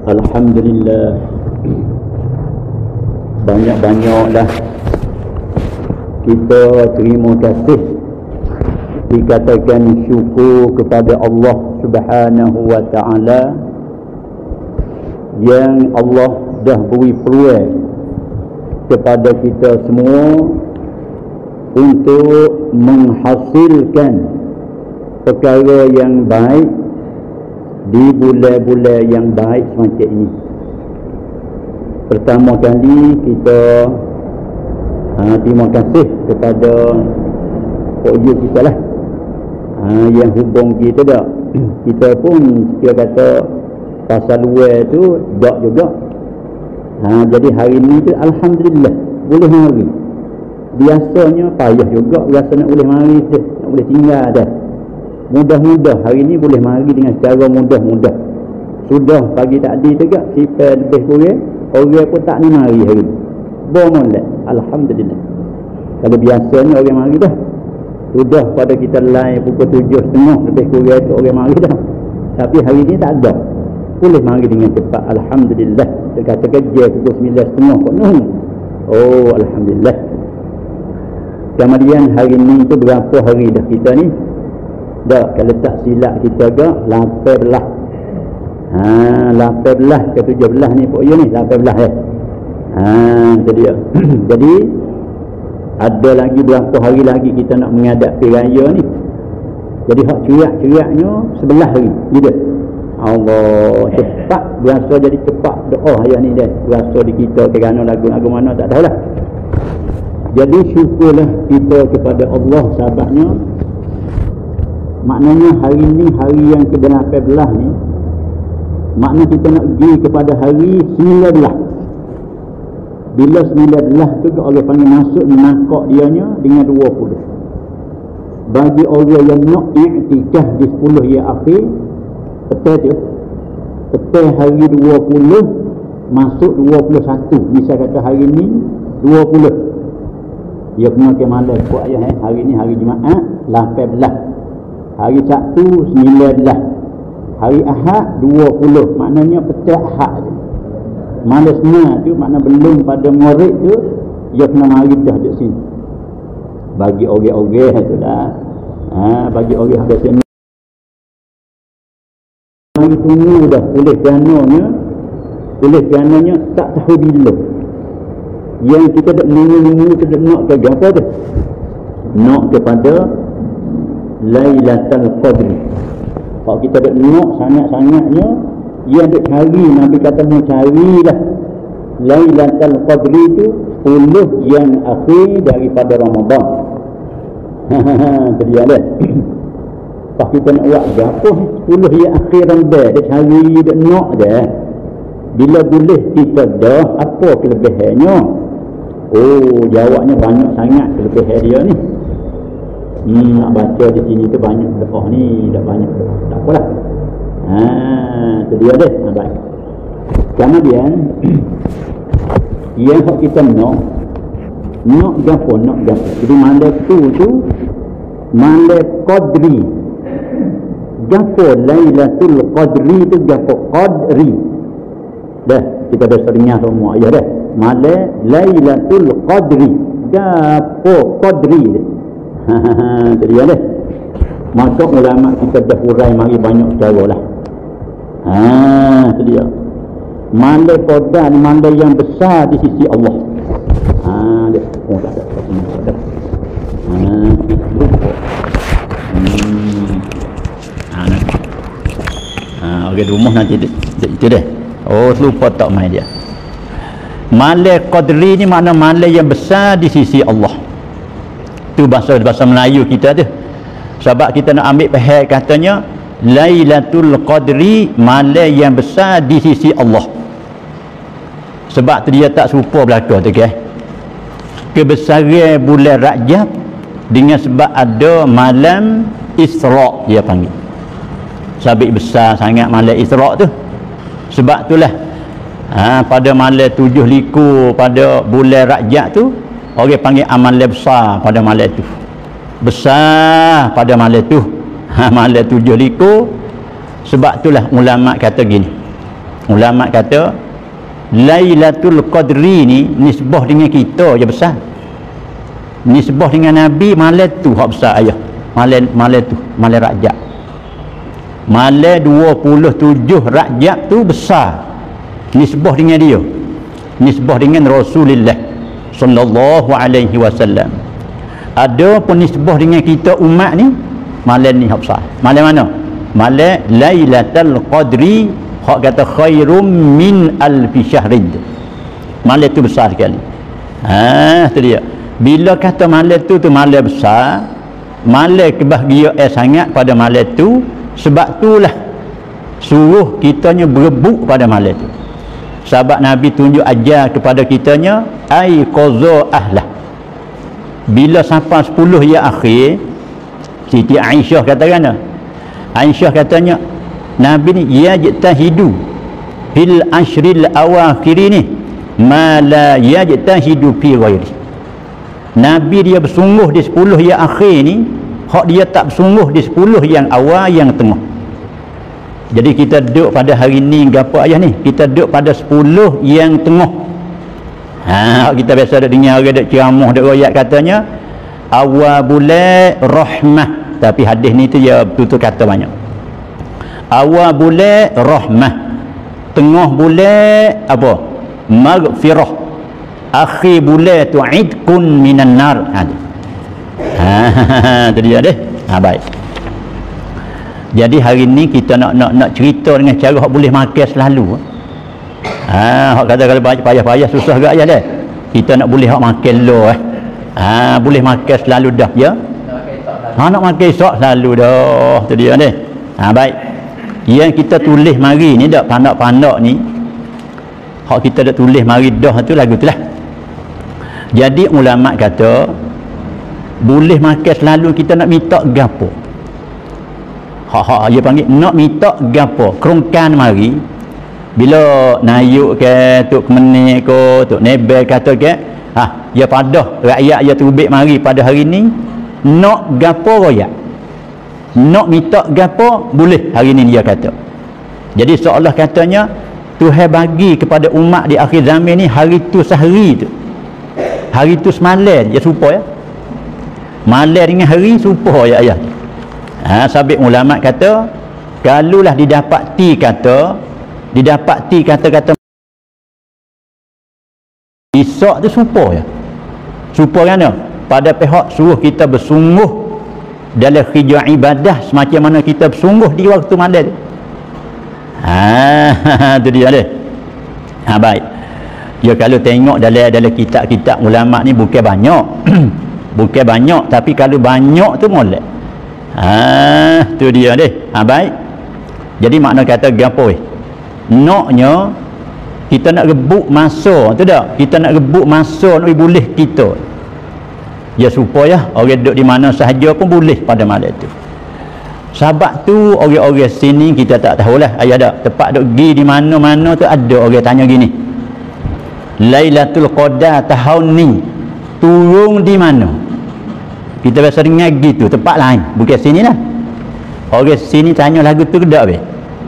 Alhamdulillah, banyak-banyaklah kita terima kasih, dikatakan syukur kepada Allah Subhanahu wa ta'ala yang Allah dah beri peluang kepada kita semua untuk menghasilkan perkara yang baik di bulan-bulan yang baik semacam ini. Pertama kali kita terima kasih kepada Pok Yu kita lah, yang hubung kita dah. Kita pun dia kata pasal luar tu tak juga. Jadi hari ni tu Alhamdulillah boleh mari. Biasanya payah juga rasa nak boleh mari dah, nak boleh tinggal dah. Mudah-mudah hari ni boleh mari dengan cara mudah-mudah. Sudah pagi tadi juga sifat lebih kurang orang pun tak nak mari hari ni. Boleh, Alhamdulillah. Kalau biasanya orang mari dah. Sudah pada kita lain pukul 7.30 lebih kurang tu orang mari dah. Tapi hari ni tak ada. Boleh mari dengan cepat, Alhamdulillah. Kita kata kerja pukul 9.30 kok noh. Oh, Alhamdulillah. Kemudian hari ni tu berapa hari dah kita ni? Dah, kalau tak silap kita agak 18. 18 ke 17 ni Pok Yu ni, 18 ya. Itu dia. Jadi ada lagi berapa hari lagi kita nak menghadapi raya ni. Jadi hak cerak-ceraknya 11 hari. Gitu. Allah, cepat berasa jadi cepat doa ayat ni dah. Berasa di kita kerana lagu-lagu mana tak tahulah. Jadi syukurlah kita kepada Allah sahabatnya. Maknanya hari ni hari yang ke-18 ni, makna kita nak pergi kepada hari 19. Bila 19 tu orang panggil masuk nakak dianya dengan 20. Bagi orang yang nak i'tikaf di 10 yang akhir, petai hari 20 masuk 21. Misal kata hari ni 20. Dia kena ke malam buat ayah hari ni hari Jumaat 18. Hari Sabtu 19. Hari Ahad 20. Maknanya petai Ahad je. Malam Senin tu makna belum pada Maghrib tu dia kena mari dah dekat sini. Bagi orang-orang tu dah. Bagi orang biasanya mari tunggu dah oleh kerananya tak tahu bila. Yang kita dak menunggu kita nak ke apa tu? Nak kepada Lailatul Qadri. Kalau kita dak nak sangat-sangatnya, ia dak cari, Nabi kata mau carilah Lailatul Qadri tu 10 yang akhir daripada Ramadan. Jadi ada. Kalau kita nak buat berapa 10 yang akhir Ramadan, dak cari dak nak dah. Bila boleh kita dah, apa kelebihannya? Oh, jawabnya banyak sangat kelebihan dia ni. Nak baca di sini tu banyak doa ni, dah banyak doa. Tak apalah. Itu dia deh. Baik. Kemudian yang kita nak gapo. Jadi malam tu malam Qadri. Gapo Lailatul Qadri tu gapo Qadri. Dah, kita dah seringat semua ayat dah. Malam Lailatul Qadri. Gapo Qadri. Jadi ya dah. Maka ulama kita dah hurai mari banyak cara lah. Itu dia. Malam Qadar, malam yang besar di sisi Allah. Dia. Oh, tak ada. Okey, rumah nanti itu deh. Oh, lupa tak main dia. Malam Qadri ni makna malam yang besar di sisi Allah. Tu bahasa Melayu kita tu. Sebab kita nak ambil faham katanya Lailatul Qadri malam yang besar di sisi Allah. Sebab tu dia tak serupa belaka tu kan. Kebesaran bulan Rajab dengan sebab ada malam Isra' dia panggil. Sabit besar sangat malam Isra' tu. Sebab itulah pada malam 7 liku pada bulan Rajab tu orang panggil amalan besar pada malam tu. Besar pada malam tu. Malam 7 liku. Sebab itulah ulama kata gini. ulama kata Lailatul Qadri ni nisbah dengan kita je besar, nisbah dengan Nabi malam tu hak besar ayah. Malam tu malam Rajab, malam 27 Rajab tu besar nisbah dengan dia, nisbah dengan Rasulullah sallallahu alaihi wasallam. Ada pun nisbah dengan kita umat ni malam ni hak besar. Malam mana? Malam Lailatul Qadri, hak kata khairum min alfi syahrin. Malam tu besar sekali. Tu dia. Bila kata malam tu malam besar, malam kebahagiaan sangat pada malam tu, sebab itulah suruh kitanya berebut pada malam tu. Sahabat Nabi tunjuk ajar kepada kitanya ai qaza ahlah. Bila sampai 10 ya akhir, Siti Aisyah katakan, Aisyah katanya Nabi ni yajtahidu fil ashril awakhir ni ma la yajtahidu fi ghairi. Nabi dia bersungguh di 10 yang akhir ni hak dia tak bersungguh di 10 yang awal yang tengah. Jadi kita duduk pada hari ni gapo ayah ni, kita duduk pada 10 yang tengah. Kita biasa dak dengar orang dak ceramah dak royak katanya awal bulan rahmah, tapi hadis ni tu dia betul kata banyak. Awal bulan rahmah, tengah bulan apa? Maghfirah, akhir bulan tu idkun minan nar. Tu dia deh. Baik. Jadi hari ni kita nak cerita dengan cara hak boleh makan selalu. Hak kata kalau payah-payah susah gak ya deh. Kita nak boleh hak makan lo boleh makan selalu dah ya. Nak makan esok selalu dah. Tu dia deh. Baik. Yang kita tulis mari ni dak pandak-pandak ni, hak kita dak tulis mari dah tu lagu tu lah. Jadi ulama kata boleh makan selalu kita nak minta gapo. Dia panggil nak minta gapo. Kerongkan mari bila nayuk ke tok kemenik ko tok nebel kata ke dia padah rakyat dia terbit mari pada hari ni nak gapo royak, nak minta gapo boleh hari ni dia kata. Jadi seolah katanya Tuhan bagi kepada umat di akhir zaman ni hari tu sehari tu, hari tu semalam dia serupa ya, malam dengan hari serupa ya ayah. Sabit ulama kata kalulah didapati kata-kata esok tu serupa ya, serupa kan pada pihak suruh kita bersungguh dalam kerja ibadah semacam mana kita bersungguh di waktu malam tu. Tu dia deh. Baik. Ya kalau tengok dalam kitab-kitab ulama ni bukan banyak. Bukan banyak, tapi kalau banyak tu molek. Tu dia deh. Baik. Jadi makna kata gapo naknya kita nak rebut masa tu dak. Kita nak rebut masa nak boleh kita. Ya supaya orang duduk di mana sahaja pun boleh pada malam tu. Sebab tu orang-orang sini kita tak tahulah ayah dak tempat duk gi di mana-mana tu ada orang tanya gini. Lailatul Qadar tahun ni turun di mana? Kita biasa dengar gitu tempat lain, bukan sini lah. Orang sini tanya lagu tu dak be?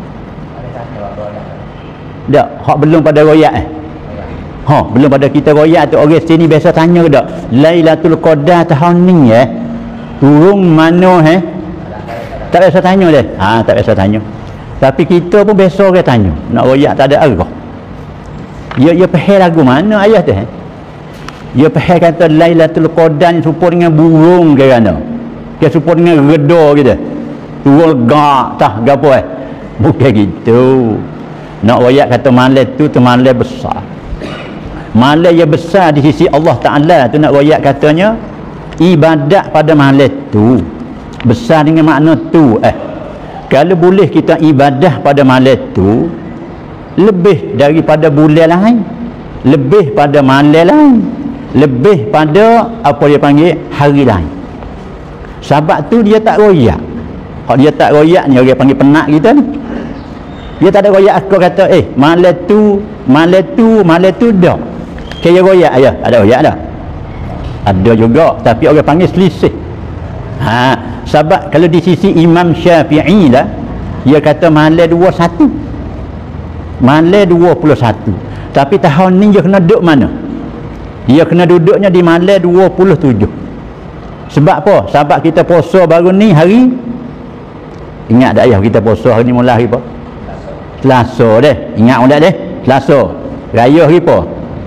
Dak, hak belum pada royak belum pada kita royak tu orang sini biasa tanya dak Lailatul Qadar tahun ni turun mana tak biasa tanya dia. Tak biasa tanya. Tapi kita pun biasa orang tanya. Nak royak tak ada arah. Dia faham lagu mana ayah tu Dia faham kata Lailatul Qadar ni serupa dengan burung ke mana. Dia serupa dengan reda gitu. Turun gak tah gapo bukan gitu. Nak royak kata malam tu malam besar. Malam yang besar di sisi Allah Ta'ala tu nak royak katanya ibadat pada malam tu besar dengan makna tu. Kalau boleh kita ibadah pada malam tu lebih daripada bulan lain, lebih pada malam lain, lebih pada apa dia panggil hari lain. Sebab tu dia tak royak. Kalau dia tak royak ni orang panggil penat kita ni. Dia tak ada royak aku kata malam tu dah. Kaya royak ayah, ada royak dah. Ada juga, tapi orang panggil selisih. Sebab kalau di sisi Imam Syafi'i lah, dia kata malam 21. Malam 21. Tapi tahun ni dia kena duduk mana? Dia kena duduknya di malam 27. Sebab apa? Sebab kita puasa baru ni hari, ingat tak ayah kita puasa hari ni mula hari apa? Selasa deh. Ingat tak deh? Selasa. Raya hari apa?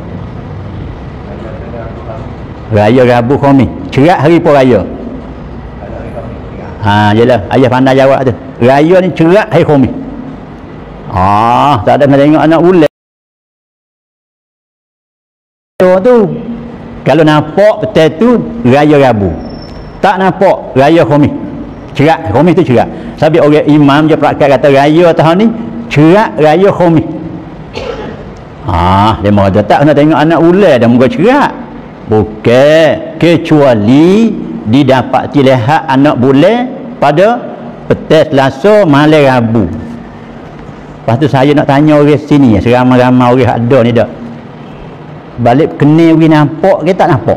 Raya Rabu Khamis. Cerak hari apa raya? Jelah ayah pandai jawab tu. Raya ni cerak hari Khamis. Tak ada nak tengok anak bulan tu. Kalau nampak betul tu raya Rabu. Tak nampak raya Khamis. Cerak Khamis tu cerak. Sebab orang imam je praktek kata raya tahun ni cerak raya Khamis. Dia mahu tak nak tengok anak bulan dah muka cerak. Bukan, kecuali didapati lihat anak bulan pada petang Selasa malam Rabu. Lepas tu saya nak tanya orang sini, seramai-ramai orang ada ni dak. Balik kena we nampak ke tak nampak?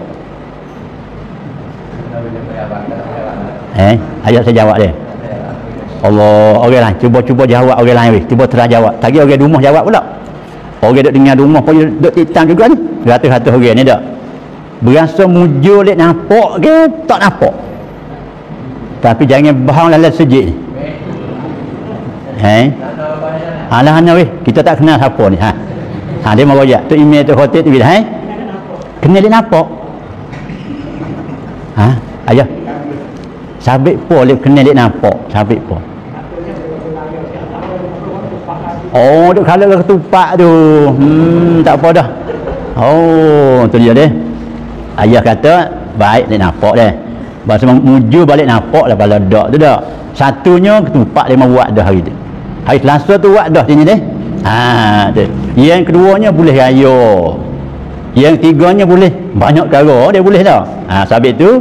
Ayat saya jawab dia. Allah, orang lain cuba jawab orang lain weh. Cuba terang jawab. Tadi orang rumah jawab pula. Orang duk dengar rumah pun duk titang juga ni. Ratus-ratus orang ni dak. Berasa mujur lek nampak ke tak nampak. Tapi jangan bahang lalat sejik ni. Alah weh, kita tak kenal siapa ni. Dia mau rojak tu email tu hotel tu bila kena lek nampak. Ayah. Sabit po lek kena lek nampak, sabit po. Duk kalau ketupat tu. Tak apa dah. Tu dia deh. Ayah kata baik dia nampak dia. Bahasa mujur balik nampak lah kalau dak tu dak. Satunya ketupat dia mau buat dah hari tu. Hari Selasa tu buat dah sini deh. Tu. Yang keduanya boleh raya. Yang tiganya boleh banyak perkara dia boleh dah. Sabit tu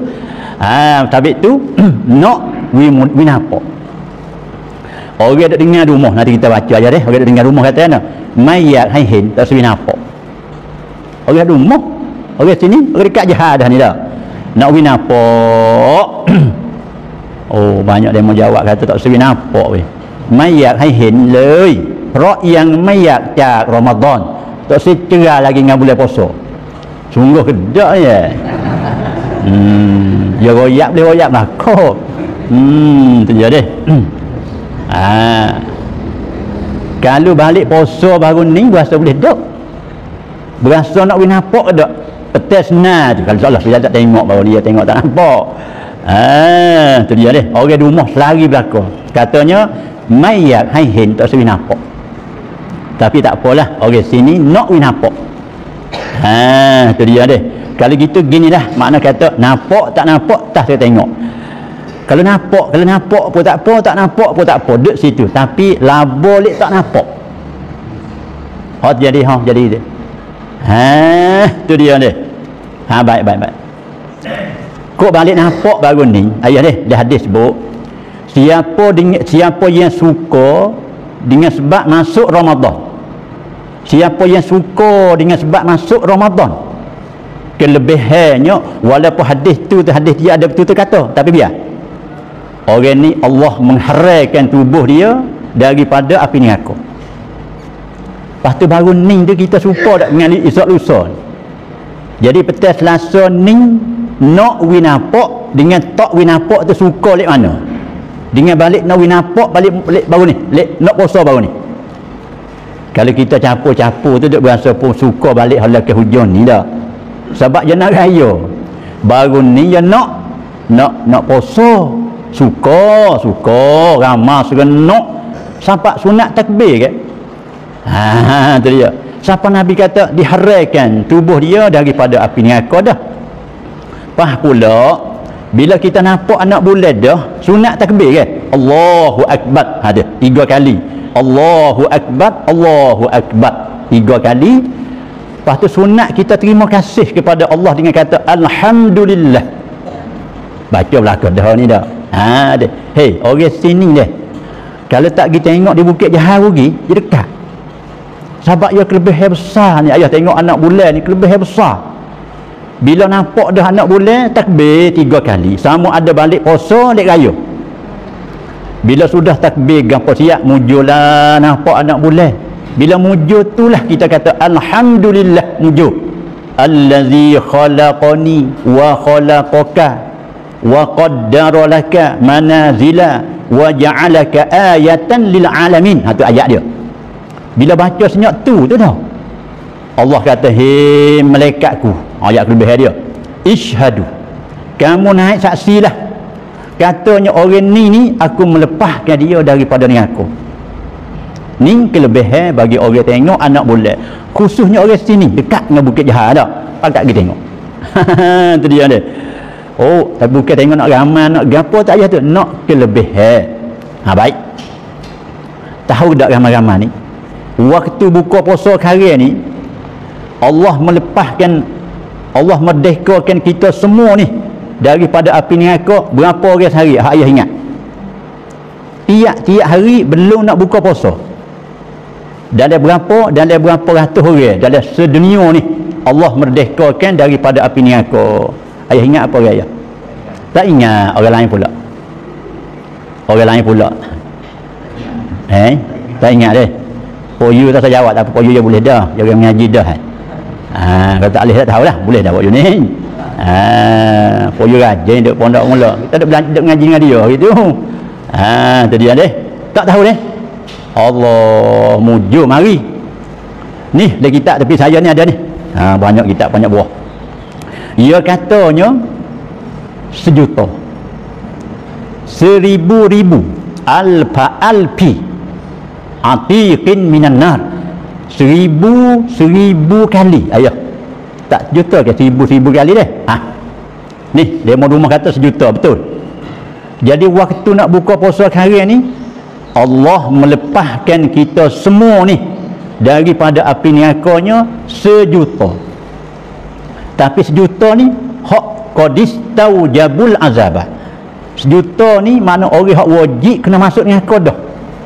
nak we nampak. Orang duk dengar rumah nanti kita baca aja deh. Orang duk dengar rumah kata ana mayat hai hen tak sewi nampak. Orang rumah orang sini, orang dekat jihad dah ni dah. Nak win nampak. Banyak dia mau jawab kata tak sewi nampak weh. Mayat hai hen lei. Rok yang mayat cak Ramadan. Tak secerah lagi dengan bulan puasa. Sungguh kedak ya. Ya royak boleh royak lah kok. Tu je deh. Kalau balik puasa baru ni berasa boleh dok. Berasa nak win nampak dak. Petas nah tu kalau salah dia tak tengok baru dia tengok tak nampak. Tu dia deh. Orang di rumah selari belaka. Katanya mayat hai hen tak sewi nampak. Tapi tak apalah, orang sini nak win nampak. Tu dia deh. Kalau gitu ginilah makna kata nampak tak nampak tak saya tengok. Kalau nampak pun tak apa, tak nampak pun tak apa. Duduk situ. Tapi labo lek tak nampak. Jadi dia. Tu dia deh. Baik. Kok balik nampak baru ni, ayah deh, dia hadis sebut siapa yang suka dengan sebab masuk Ramadan. Siapa yang suka dengan sebab masuk Ramadan. Kelebihannya walaupun hadis dia ada betul kata, tapi biar. Orang ni Allah mengharaikan tubuh dia daripada api neraka. Lepas tu baru ni tu kita suka tak dengan esok lusa. Jadi petang Selasa ni nak winapak dengan tak winapak tu suka lek mana? Dengan balik nak winapak balik baru ni, lek nak puasa baru ni. Kalau kita campur-campur tu duk berasa pun suka balik hala ke hujung ni dah. Sebab dia nak raya. Baru ni dia nak puasa. Suka ramai serenok sampai sunat takbir ke. Tu dia. Siapa Nabi kata diharaikan tubuh dia daripada api neraka dah. Pas pula bila kita nampak anak bulan dah sunat takbir ke. Allahu akbar. Ada 3 kali. Allahu akbar, Allahu akbar. 3 kali. Lepas tu sunat kita terima kasih kepada Allah dengan kata alhamdulillah. Baca belakang dah ni dah. Dia. Hei, orang sini deh. Kalau tak pergi tengok di Bukit Jahar rugi, dia dekat. Sebab dia kelebihan besar ni. Ayah tengok anak bulan ni kelebihan besar. Bila nampak dah anak bulan, takbir 3 kali. Sama ada balik puasa, lek raya. Bila sudah takbir gapo siap mujulah nampak anak bulan. Bila mujur itulah kita kata alhamdulillah, mujur. Allazi khalaqani wa khalaqaka wa qaddara laka manazila wa ja'alaka ayatan lil alamin. Ha, tu ayat dia. Bila baca senyap tu dah Allah kata, hei malaikatku, ayat kelebihan dia, ishhadu, kamu naik saksilah, katanya orang ni aku melepaskan dia daripada neraka. Ni kelebihan bagi orang tengok anak bulan, khususnya orang sini dekat dengan Bukit Jahar dah, pakat kita tengok. Tu dia dia. Oh, tapi bukan tengok nak ramai nak gapo tak payah tu, nak kelebihan. Ha, baik. Tahu tak ramai-ramai ni, waktu buka puasa kari ni Allah melepaskan, Allah merdekakan kita semua ni daripada api neraka. Berapa orang sehari? Hak ayah ingat, tiap-tiap hari belum nak buka puasa, dalam berapa ratus orang dalam sedunia ni Allah merdekakan daripada api neraka. Ayah ingat apa orang ayah? Tak ingat. Orang lain pula, tak ingat deh. Poyu tak saya jawab, tak apa, poyu dia boleh dah, dia orang mengaji dah. Kalau tak boleh tak tahulah, boleh dah poyu ni. Poyu rajin duk pondok mula, kita duk belajar, duk mengaji dengan dia gitu. Tu dia deh. Tak tahu deh. Allah mujur mari. Ni ada kitab tepi saya ni ada ni. Banyak kitab, banyak buah. Ia katanya 1,000,000, 1,000,000, alfa alfi atiqin minan nar. 1,000 kali. Ayah, tak juta ke 1,000 kali deh. Ni demo rumah kata 1,000,000 betul. Jadi waktu nak buka puasa hari ni Allah melepaskan kita semua ni daripada api nerakanya 1,000,000. Tapi 1,000,000 ni hak qadis taujabul azabah. 1,000,000 ni mana orang hak wajib kena masuk neraka dah.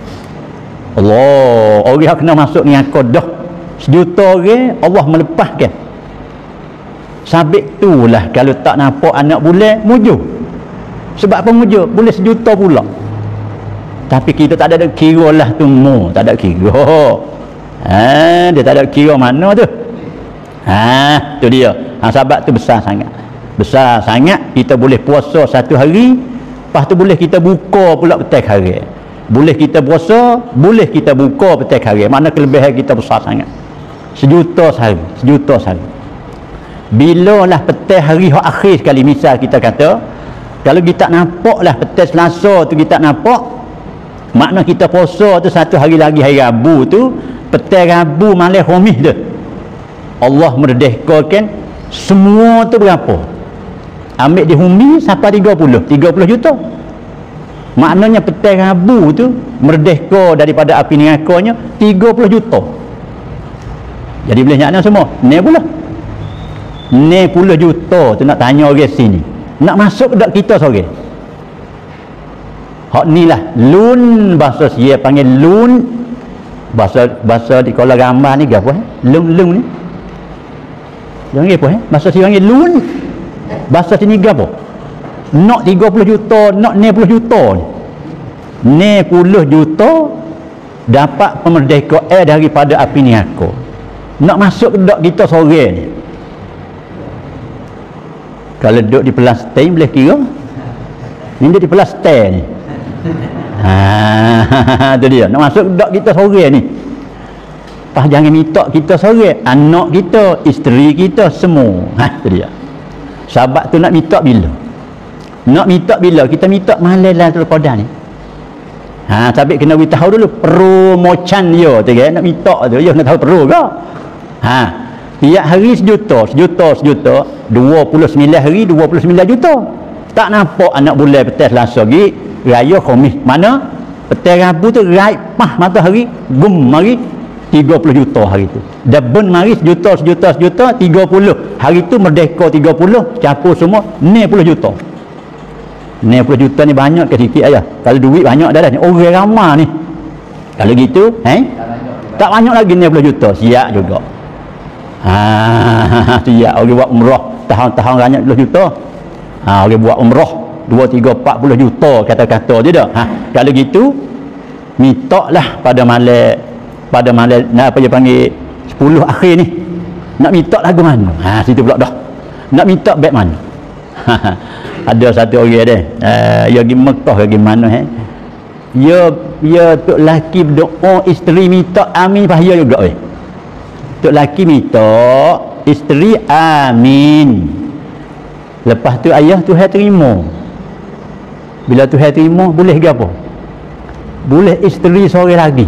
Allah, orang hak kena masuk neraka dah. 1,000,000 orang Allah melepaskan. Sabit itulah kalau tak nampak anak bulan mujur. Sebab apa mujur? Boleh 1,000,000 pula. Tapi kita tak ada kira lah tu, tak ada kira. Dia tak ada kira mana tu. Tu dia. Sebab tu besar sangat. Besar sangat. Kita boleh puasa satu hari, lepas tu boleh kita buka pula petak hari. Boleh kita puasa, boleh kita buka petak hari. Mana kelebihan kita besar sangat. 1,000,000 sehari, 1,000,000 sehari. Bila lah petak hari hak akhir sekali, misal kita kata kalau kita nampak lah petak Selasa tu kita nampak, makna kita puasa tu satu hari lagi, hari Rabu tu, petak Rabu malam Khamis tu Allah merdekakan semua tu berapa? Ambil di Humi sampai 30 juta. Maknanya petai Rabu tu merdeka daripada api nerakanya 30 juta. Jadi boleh nyakna semua. Ni pula 90 juta tu nak tanya orang sini. Nak masuk tak kita seorang? Hak ni lah lun, bahasa Sia panggil lun. Bahasa di Kuala Gambar ni apa? Lung ni. Jangan apa bahasa Sia panggil lun. Bahasa sini apa? Nak 30 juta, nak 90 juta ni. 90 juta dapat pemerdekaan daripada api neraka. Nak masuk dak kita seorang ni. Kalau duduk di Palestin boleh kira. Ni duduk di Palestin ni. Tu dia. Nak masuk dak kita seorang ni. Pas jangan minta kita seorang, anak kita, isteri kita semua. Tu dia. Sahabat tu nak minta bila? Nak minta bila? Kita minta malam Lailatul Qadar ni. Sabit kena beritahu dulu promocan dia tu kan, nak minta tu dia nak tahu perlu ke? Tiap hari 1,000,000, 29 hari 29 juta. Tak nampak anak bulan petai Selasa lagi raya Khamis. Mana? Petai Rabu tu raih pah matahari gum mari 30 juta hari tu. Dabun mari 1,000,000, 30. Hari tu merdeka 30, campur semua 90 juta. 90 juta ni banyak ke sikit aja? Kalau duit banyak dah ni. Orang ramai ni. Kalau gitu, tak banyak lagi 90 juta. Siap juga. Siap. Orang buat umrah tahun-tahun banyak 10 juta. Orang buat umrah 2, 3, 40 juta kata-kata je dah. Kalau gitu, minta lah pada malam pada malam apa dia panggil 10 akhir ni nak minta lagu mana, situ pula dah nak minta baik mana. Ada satu orang dia dia pergi Mekah pergi mana dia tok laki berdoa isteri minta amin pahaya juga tok laki minta isteri amin, lepas tu ayah Tuhan terima. Bila Tuhan terima boleh ke apa? Boleh isteri sore lagi.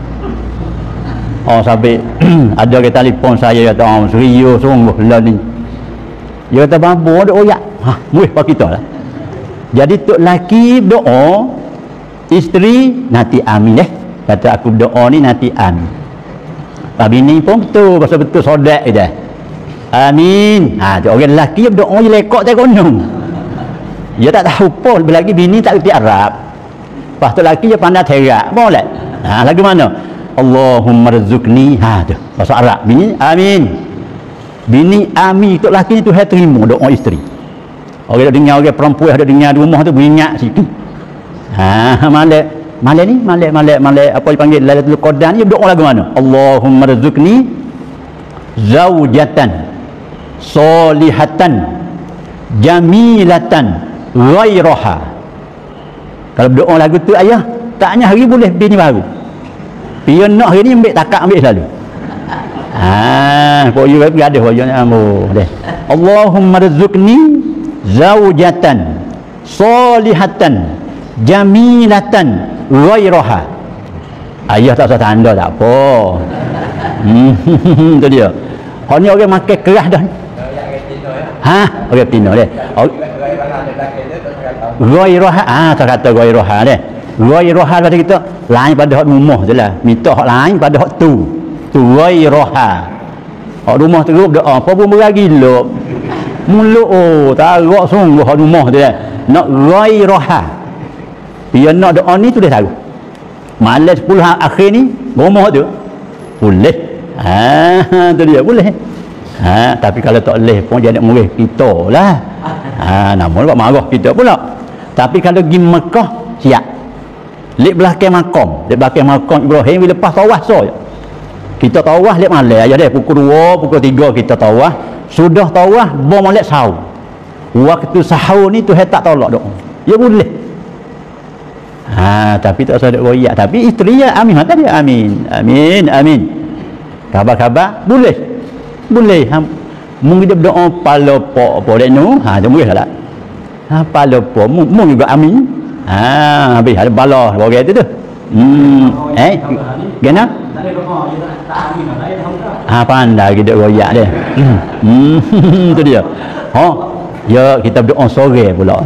Sampai ada ke telefon saya kata serius sungguh lah ni. Dia kata babo ada oyak. Boleh pak kita lah. Jadi tok laki doa isteri nanti amin kata aku doa ni nanti amin. Pak bini pun betul betul sodak je. Amin. Tu orang lelaki berdoa je lekok tak gunung. Dia tak tahu pun lagi bini tak kerti Arab. Lepas tu lelaki dia pandai terak. Boleh. Lagu mana? Allahumma rizukni. Tu bahasa Arab. Bini amin. Bini amin tok lelaki ni Tuhan terima doa isteri. Orang dengar orang perempuan ada dengar di rumah tu beringat situ. Malek apa dipanggil Lailatul Qadar ni doa lagu mana? Allahumma rizukni zaujatan solihatan jamilatan ghairaha. Kalau berdoa lagu tu ayah taknya hari boleh bini baru. Dia nak hari ni ambil takak ambil selalu. Kau you ada kau you deh. Allahumma rizukni zaujatan solihatan jamilatan ghairaha. Ayah tak usah tanda tak apa. Tu dia. Kau ni orang makan keras dah. Orang Tino deh. Ghairaha tak kata ghairaha deh. Ghairaha pada kita lain pada hak rumah je lah. Minta hak lain pada hak tu. Tu ghairaha. Hak rumah teruk doa apa pun beragi lo. Mulut tarak sungguh hak rumah tu dah. Nak ghairaha. Dia nak doa ni tu dia tahu. Malam 10 akhir ni rumah tu boleh. Tu dia boleh. Tapi kalau tak boleh pun jangan murih kita lah. Namun buat marah kita pula. Tapi kalau pergi Mekah siap. Lek belakang makam Ibrahim bila lepas tawaf saja. Kita tawaf lek malam aja deh pukul 2, pukul 3 kita tawaf. Sudah tawaf bom molek sahur. Waktu sahur ni Tuhan tak tolak doa. Ya boleh. Tapi tak usah duk royak. Tapi isteri ya amin mata dia amin. Amin. Khabar-khabar boleh. Mungkin dia berdoa palopo apa dek nu. Tu boleh tak? Palopo mung juga amin. Habis ada balah orang tu. Gana? Pandai kita royak dia. Tu dia. Ya kita berdoa sore pula.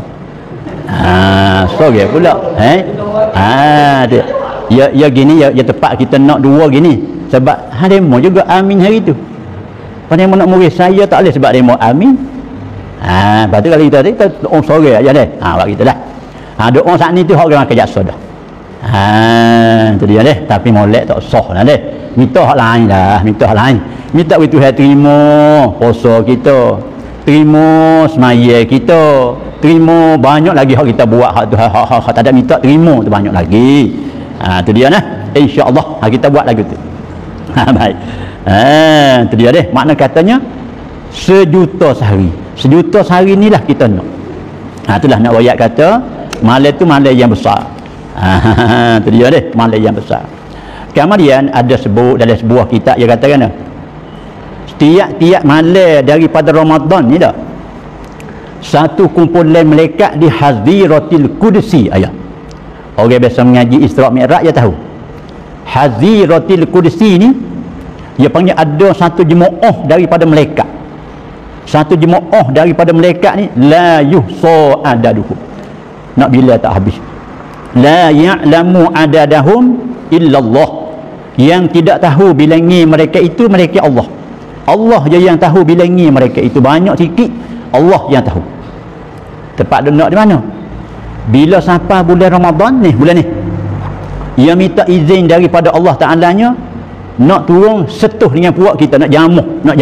Sore pula. Dia. Ya gini ya tepat kita nak dua gini. Sebab demo juga amin hari tu. Pada yang nak murid saya tak boleh sebab demo amin. Lepas tu kalau kita doa sore aja deh. Buat kita dah. Doa saat ni tu orang makan jaksa dah. Tu dia deh. Tapi molek tak sah lah deh. Minta hak lain dah. Minta itu Tuhan terima puasa kita. Terima semaya kita. Terima banyak lagi hak kita buat hak tu hak tak ada minta terima tu banyak lagi. Tu dia nah. Insya-Allah kita buat lagu tu. Baik. Tu dia deh. Makna katanya 1 juta sehari. 1 juta sehari inilah kita nak. Itulah nak royak kata malam tu malam yang besar. Tu dia deh, malam yang besar. Kemudian ada sebut dalam sebuah kitab dia katakan tiap-tiap malam daripada Ramadan ni dah satu kumpulan malaikat di Haziratil Qudsi ayat. Orang biasa mengaji Isra Mi'raj dia tahu. Haziratil Qudsi ni dia panggil ada satu jemaah daripada malaikat. Satu jemaah daripada malaikat ni la yuhsa adaduhum. Nak bila tak habis. La ya'lamu adadahum illallah. Yang tidak tahu bilangi mereka itu mereka Allah. Allah je yang tahu bilangi mereka itu banyak sikit. Allah yang tahu. Tempat dia nak di mana? Bila sampai bulan Ramadan ni, bulan ni, ia minta izin daripada Allah Ta'alanya nak turun setuh dengan puak kita, nak jamuh. Nak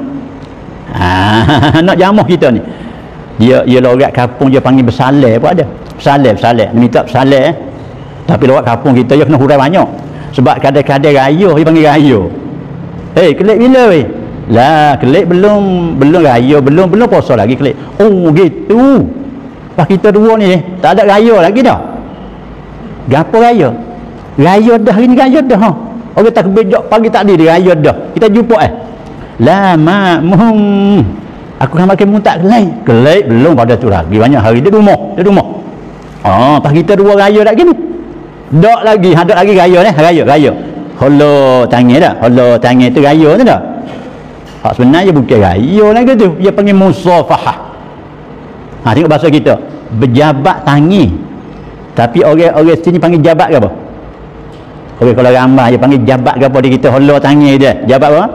jamuh kita ni. Dia lorat kampung dia panggil bersaleh pun ada. Bersaleh. Minta bersaleh. Tapi lorat kampung kita dia kena hurai banyak. Sebab kadang-kadang raya dia panggil raya. Kelik bila weh? Lah, kelik belum raya, belum puasa lagi kelik. Oh gitu. Pas kita dua ni tak ada raya lagi dah. Gapo raya? Raya dah ini raya dah. Ha. Orang tak bejak pagi tadi dia raya dah. Kita jumpa La ma'mum. Aku nak makan tak kelik belum pada tu lagi. Banyak hari dia rumah. Pas kita dua raya dah gini. Dak lagi, ada lagi raya ni, raya. Holo tangan dah. Holo tangan tu raya tu dah. Hak sebenarnya bukan raya lagi tu. Dia panggil musafahah. Tengok bahasa kita. Berjabat tangi. Tapi orang sini panggil jabat ke apa? Orang kalau ramai dia panggil jabat ke apa dia kita holo tangi dia. Jabat apa?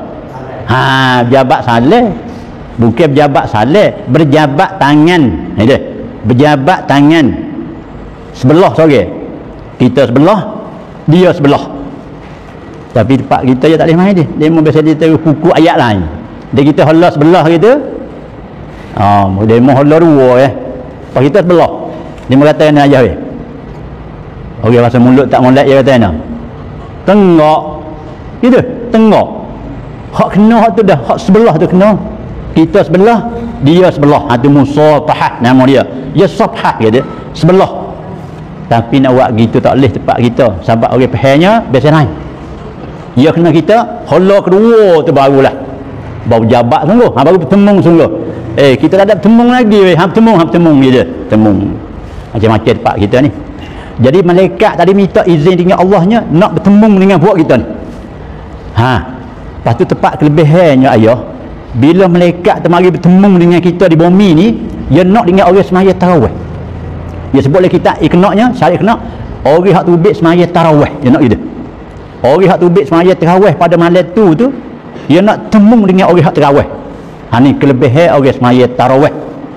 Jabat saleh. Bukan berjabat saleh, berjabat tangan. Dia. Berjabat tangan. Sebelah sorang. Kita sebelah, dia sebelah. Tapi tempat kita je tak boleh main dia. Dia biasa dia tahu buku ayat lain. Dia kita holo sebelah gitu. Dia mau holo dua Pak kita sebelah. Dia kata ni aja weh. Orang bahasa mulut tak molek dia kata ni. Tengok. Gitu, tengok. Hak kena hak tu dah, hak sebelah tu kena. Kita sebelah, dia sebelah. Tu musafahah nama dia. Dia safhah dia sebelah. Tapi nak buat gitu tak boleh tempat kita. Sebab orang pahamnya biasa lain. Dia kena kita holo kedua tu barulah. Baru jabat sungguh. Baru bertemu sungguh. Kita tak ada bertemu lagi weh. Bertemu dia. Bertemu. Macam-macam tempat kita ni. Jadi malaikat tadi minta izin dengan Allahnya nak bertemu dengan buat kita ni. Lepas tu tempat kelebihannya ayah. Bila malaikat temari bertemu dengan kita di bumi ni, dia nak dengan orang semaya tarawih. Dia sebut lagi kita kenaknya, saya kena orang hak tubik semaya tarawih. Dia nak gitu. Orang hak tubik semaya tarawih pada malam tu dia nak temu dengan orang hak tarawih. Ni kelebihan orang semaya tarawih.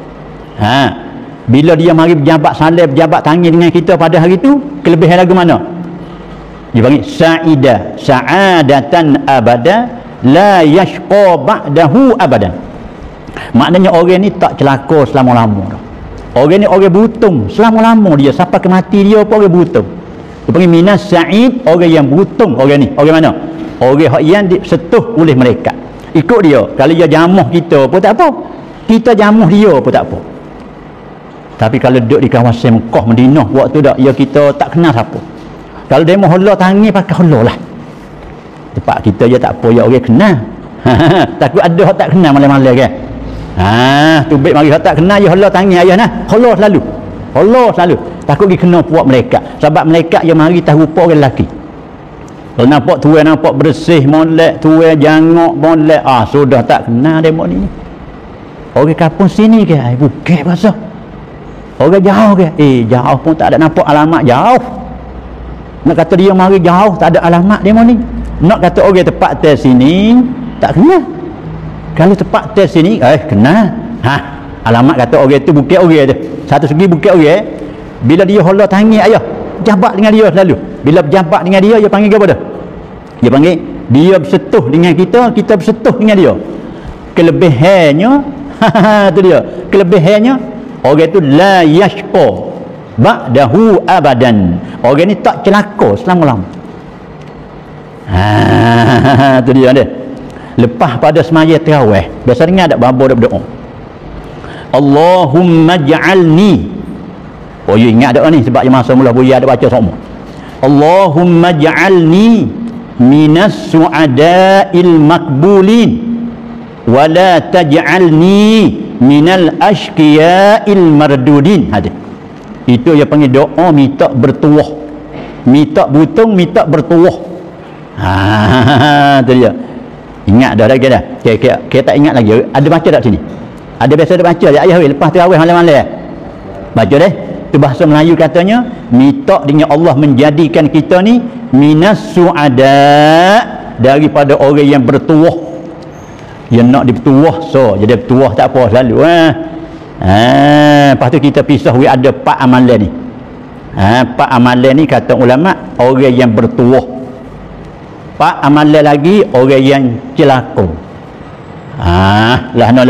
Bila dia mari berjabat saleh, berjabat tangan dengan kita pada hari tu, kelebihan lagu mana? Dia panggil sa'adatan abada la yashqa ba'dahu abadan. Maknanya orang ni tak celaka selama-lama dah. Orang ni orang beruntung selama-lama dia sampai ke mati dia pun orang beruntung. Dia panggil minas sa'id, orang yang beruntung. Orang ni orang mana? Orang yang disentuh oleh malaikat. Ikut dia. Kalau dia jamuh kita pun tak apa. Kita jamuh dia pun tak apa. Tapi kalau duduk di kawasan Mekah Madinah waktu dak ya kita tak kenal siapa. Kalau dia mau holo tangi pakai holo lah. Tempat kita je tak apa ya orang kenal. Takut ada orang tak kenal malam-malam kan. Tubik mari tak kenal je holo tangi ayah nah. Holo selalu. Takut dia kena puak malaikat. Sebab malaikat yang mari tahu rupa orang lelaki. Kalau nampak tuan nampak bersih molek, tuan jangok molek, sudah tak kenal demo ni. Orang kampung sini ke? Bukan bahasa. Orang jauh ke? Jauh pun tak ada nampak alamat jauh. Nak kata dia mari jauh tak ada alamat demo ni. Nak kata orang tempat tes sini tak kenal. Kalau tempat tes sini kenal. Alamat kata orang tu bukan orang tu. Satu segi bukan orang. Bila dia holo tangi ayah, jabat dengan dia selalu. Bila berjabat dengan dia panggil apa dah? Dia panggil dia bersentuh dengan kita, kita bersentuh dengan dia. Kelebihannya tu dia. Kelebihannya orang tu la yashqa ba'dahu abadan. Orang ni tak celaka selama-lama. Tu dia dia. Lepas pada semaya tarawih, biasa dengar ada babo dak berdoa. Allahumma ja'alni. You ingat doa ni sebab masa mula buaya ada baca semua. Allahumma ja'alni minas su'ada'il makbulin wa la taj'alni minal ashqiya'il mardudin. Itu yang panggil doa minta bertuah, minta butung, minta bertuah. Tu dia. Ingat dah lagi dah. Kita tak ingat lagi. Ada baca tak sini? Ada biasa ada baca ayah lepas tarawih malam-malam. Baca deh. Itu bahasa Melayu katanya minta dengan Allah menjadikan kita ni minas su'ada, daripada orang yang bertuah. Yang nak dibertuah jadi bertuah tak apa selalu. Lepas tu kita pisah ada 4 amalan ni. 4 amalan ni kata ulama orang yang bertuah. 4 amalan lagi orang yang celaka. Lah.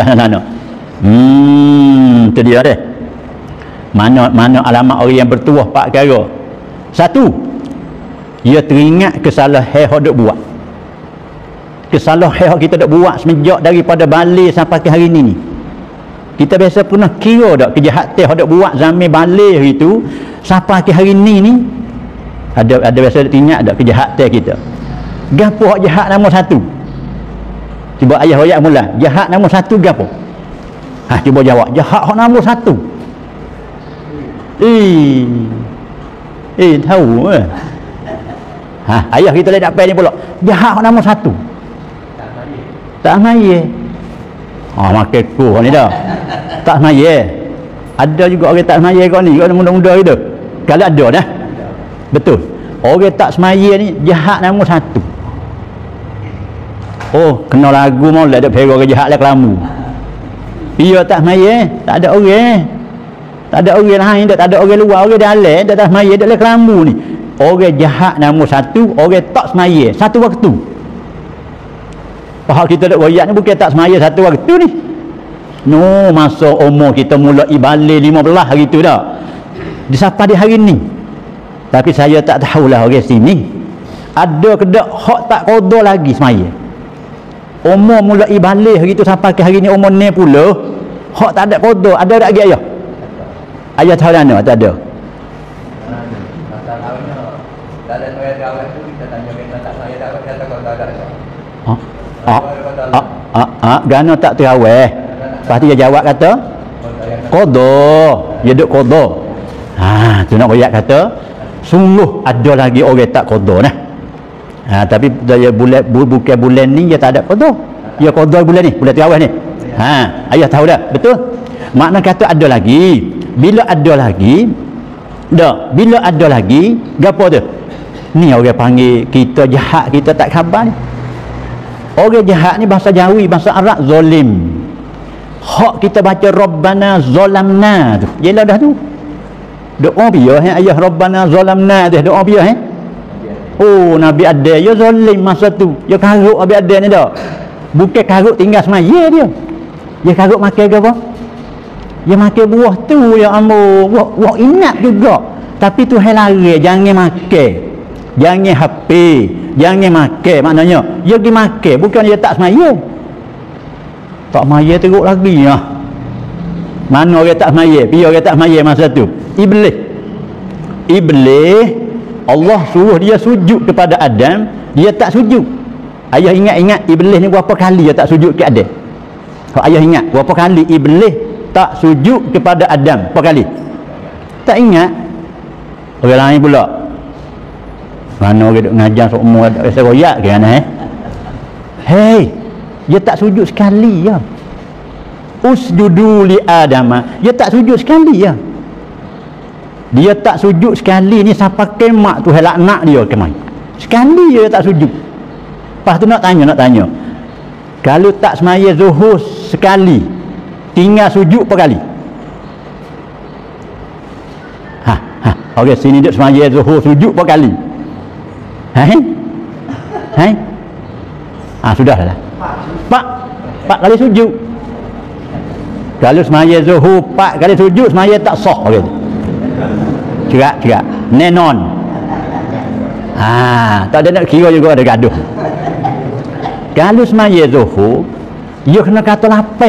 Tu dia deh. Mana alamat orang yang bertuah 4 perkara. 1, Dia teringat kesalahan hak dok buat. Kesalahan hak kita dok buat semenjak daripada balik sampai ke hari ni. Kita biasa pernah kira tak kejahatan hak dok buat zaman balik itu sampai ke hari ni ada biasa teringat tak kejahatan kita. Gapo hak jahat nombor satu? Cuba ayah royak mula. Jahat nombor satu gapo? Cuba jawab. Jahat hak nombor satu. Tahu eh. Ayah kita nak pai ni pula. Jahat hak nombor satu. Tak maya. Makan ku ni dah. Tak maya. Ada juga orang tak semaya kau ni, orang muda-muda gitu. Kalau ada dah. Betul. Orang tak semaya ni jahat nombor satu. Kena lagu mula ada pergi orang jahat lah kelamu. Dia tak semaya, tak ada orang. Tak ada orang lain, tak ada orang luar, orang dalam, tak semaya, tak ada kelamu ni. Orang jahat nombor satu, orang tak semaya satu waktu. Pahal kita nak royak ni bukan tak semaya satu waktu ni. No, masa umur kita mula ibalik 15 hari tu dah. Disapa di hari ni. Tapi saya tak tahulah orang sini. Ada ke tak hak tak qada lagi semaya. Umur mula ibalik hari tu sampai ke hari ni umur 60, hak tak ada qada, ada tak lagi ayah? Ayah tahu mana? Tak ada. Gana tak terawih. Pasti dia jawab kata qada, dia duk qada. Tu nak royak kata sungguh ada lagi orang tak qada nah. Tapi dia bukan bulan ni dia tak ada qada. Dia qada bulan ni, bulan terawih ni. Ayah tahu dah, betul? Makna kata ada lagi. Bila ada lagi, bila ada lagi, gapo tu? Ni orang panggil kita jahat, kita tak khabar ni. Orang jahat ni bahasa Jawi, bahasa Arab zalim. Hak kita baca Rabbana zalamna tu. Jelah dah tu. Doa biar ayah Rabbana zalamna tu, doa biar Nabi ada ya zalim masa tu. Ya karuk Nabi ada ni dah. Bukan karuk tinggal semaya dia. Dia karuk makan ke apa? Dia makan buah tu ya ambo. Buah ingat juga. Tapi tu hal lari, jangan makan. Jangan HP, jangan makan maknanya. Dia pergi makan, bukan dia tak semaya. Tak semaya teruk lagi lah. Mana orang tak semaya? Biar orang tak semaya masa tu. Iblis Allah suruh dia sujud kepada Adam, dia tak sujud. Ayah ingat Iblis ni berapa kali dia tak sujud ke Adam? Kalau ayah ingat berapa kali Iblis tak sujud kepada Adam? Berapa kali? Tak ingat. Orang lain pula. Mana orang duk ngajar semua ada rasa royak ke ana dia tak sujud sekali ya. Usjudu li Adama. Dia tak sujud sekali ya. Dia tak sujud sekali ni sampai kemak tu laknat dia kemai. Sekali dia tak sujud. Lepas tu nak tanya. Kalau tak semaya zuhur sekali, tinggal sujud berapa kali? Okey, sini duk semaya zuhur sujud berapa kali? Sudahlah. Pak kali sujud. Kalau semaya zuhur 4 kali sujud, semaya tak sah okey. Cerak nenon. Tak ada nak kira juga ada gaduh. Kalau semaya zuhur, dia kena kata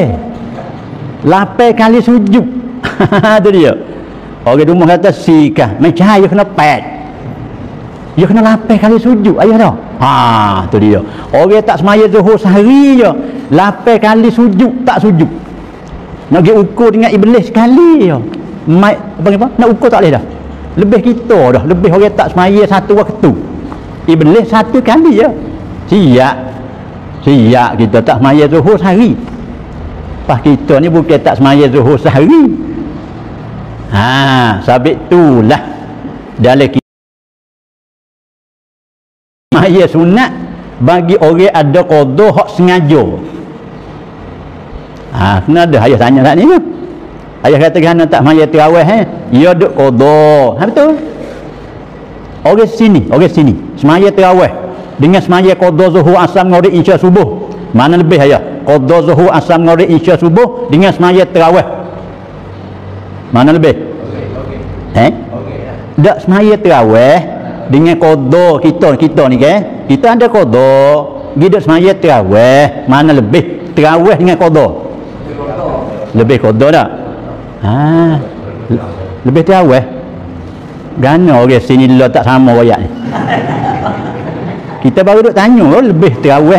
lapar kali sujud. Tu dia. Orang rumah kata sikah, macam dia kena 4. Dia kena lapar kali sujud, ayah dah. Tu dia. Orang tak semaya zuhur sehari je, lapar kali sujud, tak sujud. Nak pergi ukur dengan Iblis sekali je. Apa? Nak ukur tak boleh dah. Lebih kita dah, lebih orang tak semaya satu waktu. Iblis satu kali je. Siap kita tak semaya zuhur sehari. Pas kita ni bukan tak semaya zuhur sehari. Sabit itulah dalam semaya sunat bagi orang ada qada hak sengaja. Kena ada ayah tanya tak ni tu. Ayah kata kerana tak semaya terawih dia duk qada. Betul. Orang sini semaya terawih dengan semaya qada zuhur asar maghrib isya subuh. Mana lebih ayah? Qada zuhur asar maghrib isya subuh dengan semaya terawih. Mana lebih? Tak semaya terawih dengan qada kita ni kan. Kita ada qada, hidup semaya tarawih, mana lebih tarawih dengan qada? Lebih qada tak? Lebih tarawih. Gana orang sini lah tak sama royak ni. Kita baru duk tanya lebih tarawih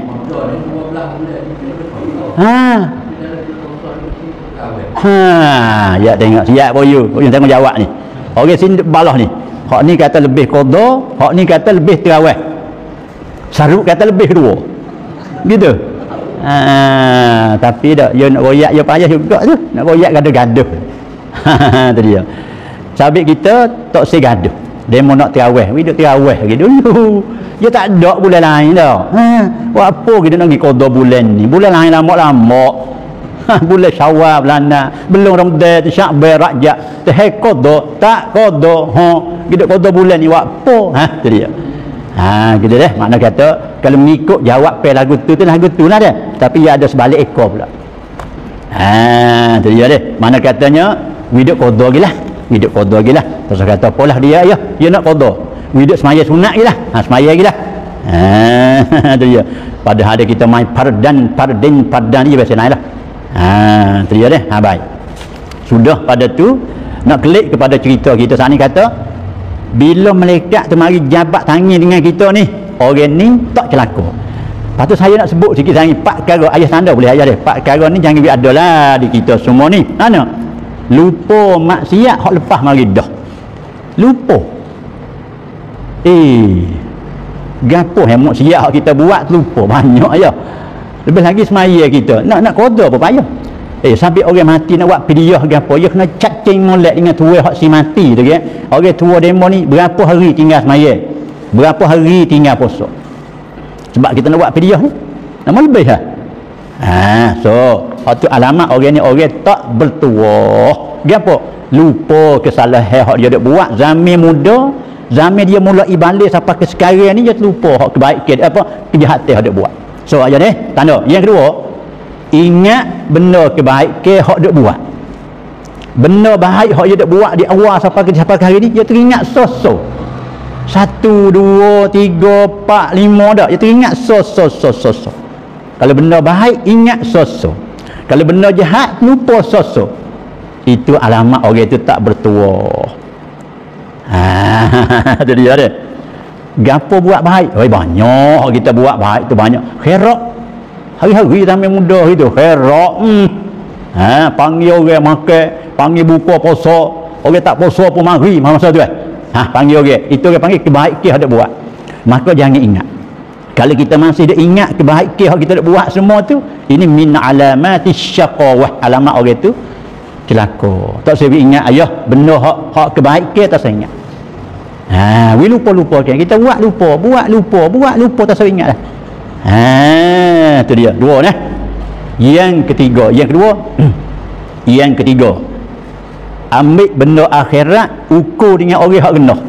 ya tengok siap boyu tengok jawab ni. Orang sini balah ni. Hak ni kata lebih qada, hak ni kata lebih tarawih. Saruk kata lebih dua. Gitu. Tapi dak dia nak royak dia payah juga tu. Nak royak gaduh-gaduh. Tu dia. Sabit kita tak segaduh. Demo nak tarawih, hidup tarawih lagi dulu. Dia tak ada bulan lain dah. Buat apa kita nak pergi qada bulan ni? Bulan lain lama-lama. Bulan Syawal belanda, belum Ramadan, Sya'ban, Rajab. Teh qada, tak qada. Hidup qada bulan ni buat apa? Tu dia. Gitu deh. Makna kata kalau mengikut jawab pe lagu tu lah dia. Tapi dia ada sebalik ekor pula. Tu dia deh. Mana katanya hidup qada gilah. Hidup qada gilah. Terus kata apalah dia ya. Dia nak qada. Hidup semaya sunat gilah. Semaya gilah. Tu dia. Padahal ada kita main pardan dia biasa naiklah. Tu dia deh. Baik. Sudah pada tu nak klik kepada cerita kita saat ni kata bila malaikat tu mari jabat tangan dengan kita ni, orang ni tak celaka. Lepas tu saya nak sebut sikit sangat 4 perkara ayah tanda boleh ayah dia. 4 perkara ni jangan ada lah di kita semua ni. Mana? Lupa maksiat hak lepas mari dah. Lupa. Gapo yang maksiat hak kita buat lupa banyak ayah. Lebih lagi semaya kita. Nak qada apa payah. Sampai orang mati nak buat pidiah gapo, dia kena cacing molek dengan tua hak si mati tu kan. Orang tua demo ni berapa hari tinggal semaya? Berapa hari tinggal puasa? Sebab kita nak buat pidiah ni. Nama lebih lah. So, tu alamat orang ni orang tak bertuah. Gapo? Lupa kesalahan hak dia dak buat zaman muda, zaman dia mula ibalik sampai ke sekarang ni dia terlupa hak kebaikan apa kejahatan hak dak buat. So, aja ni tanda. Yang kedua, ingat benda kebaikan hak dia buat. Benda baik hak dia dak buat di awal sampai ke hari ni dia teringat so-so. 1 2 3 4 5 dak dia teringat so. Kalau benda baik ingat so. Kalau benda jahat lupa so. Itu alamat orang itu tak bertuah. Itu dia dia. Gapo buat baik? Banyak kita buat baik tu banyak. Khairat hari-hari sampai muda itu khairat. Panggil orang makan, panggil buka puasa, orang tak puasa pun mari masa tu panggil orang. Itu orang panggil kebaikan ada buat. Maka jangan ingat. Kalau kita masih ada ingat kebaikan yang kita ada buat semua tu, ini min alamati syaqawah. Alamat orang tu celaka. Tak saya ingat ayah benda hak kebaikan tak saya ingat. We lupa kan. Kita buat lupa tak saya ingat dah. Tu dia. Dua nah. Yang ketiga. Ambil benda akhirat ukur dengan orang hak rendah.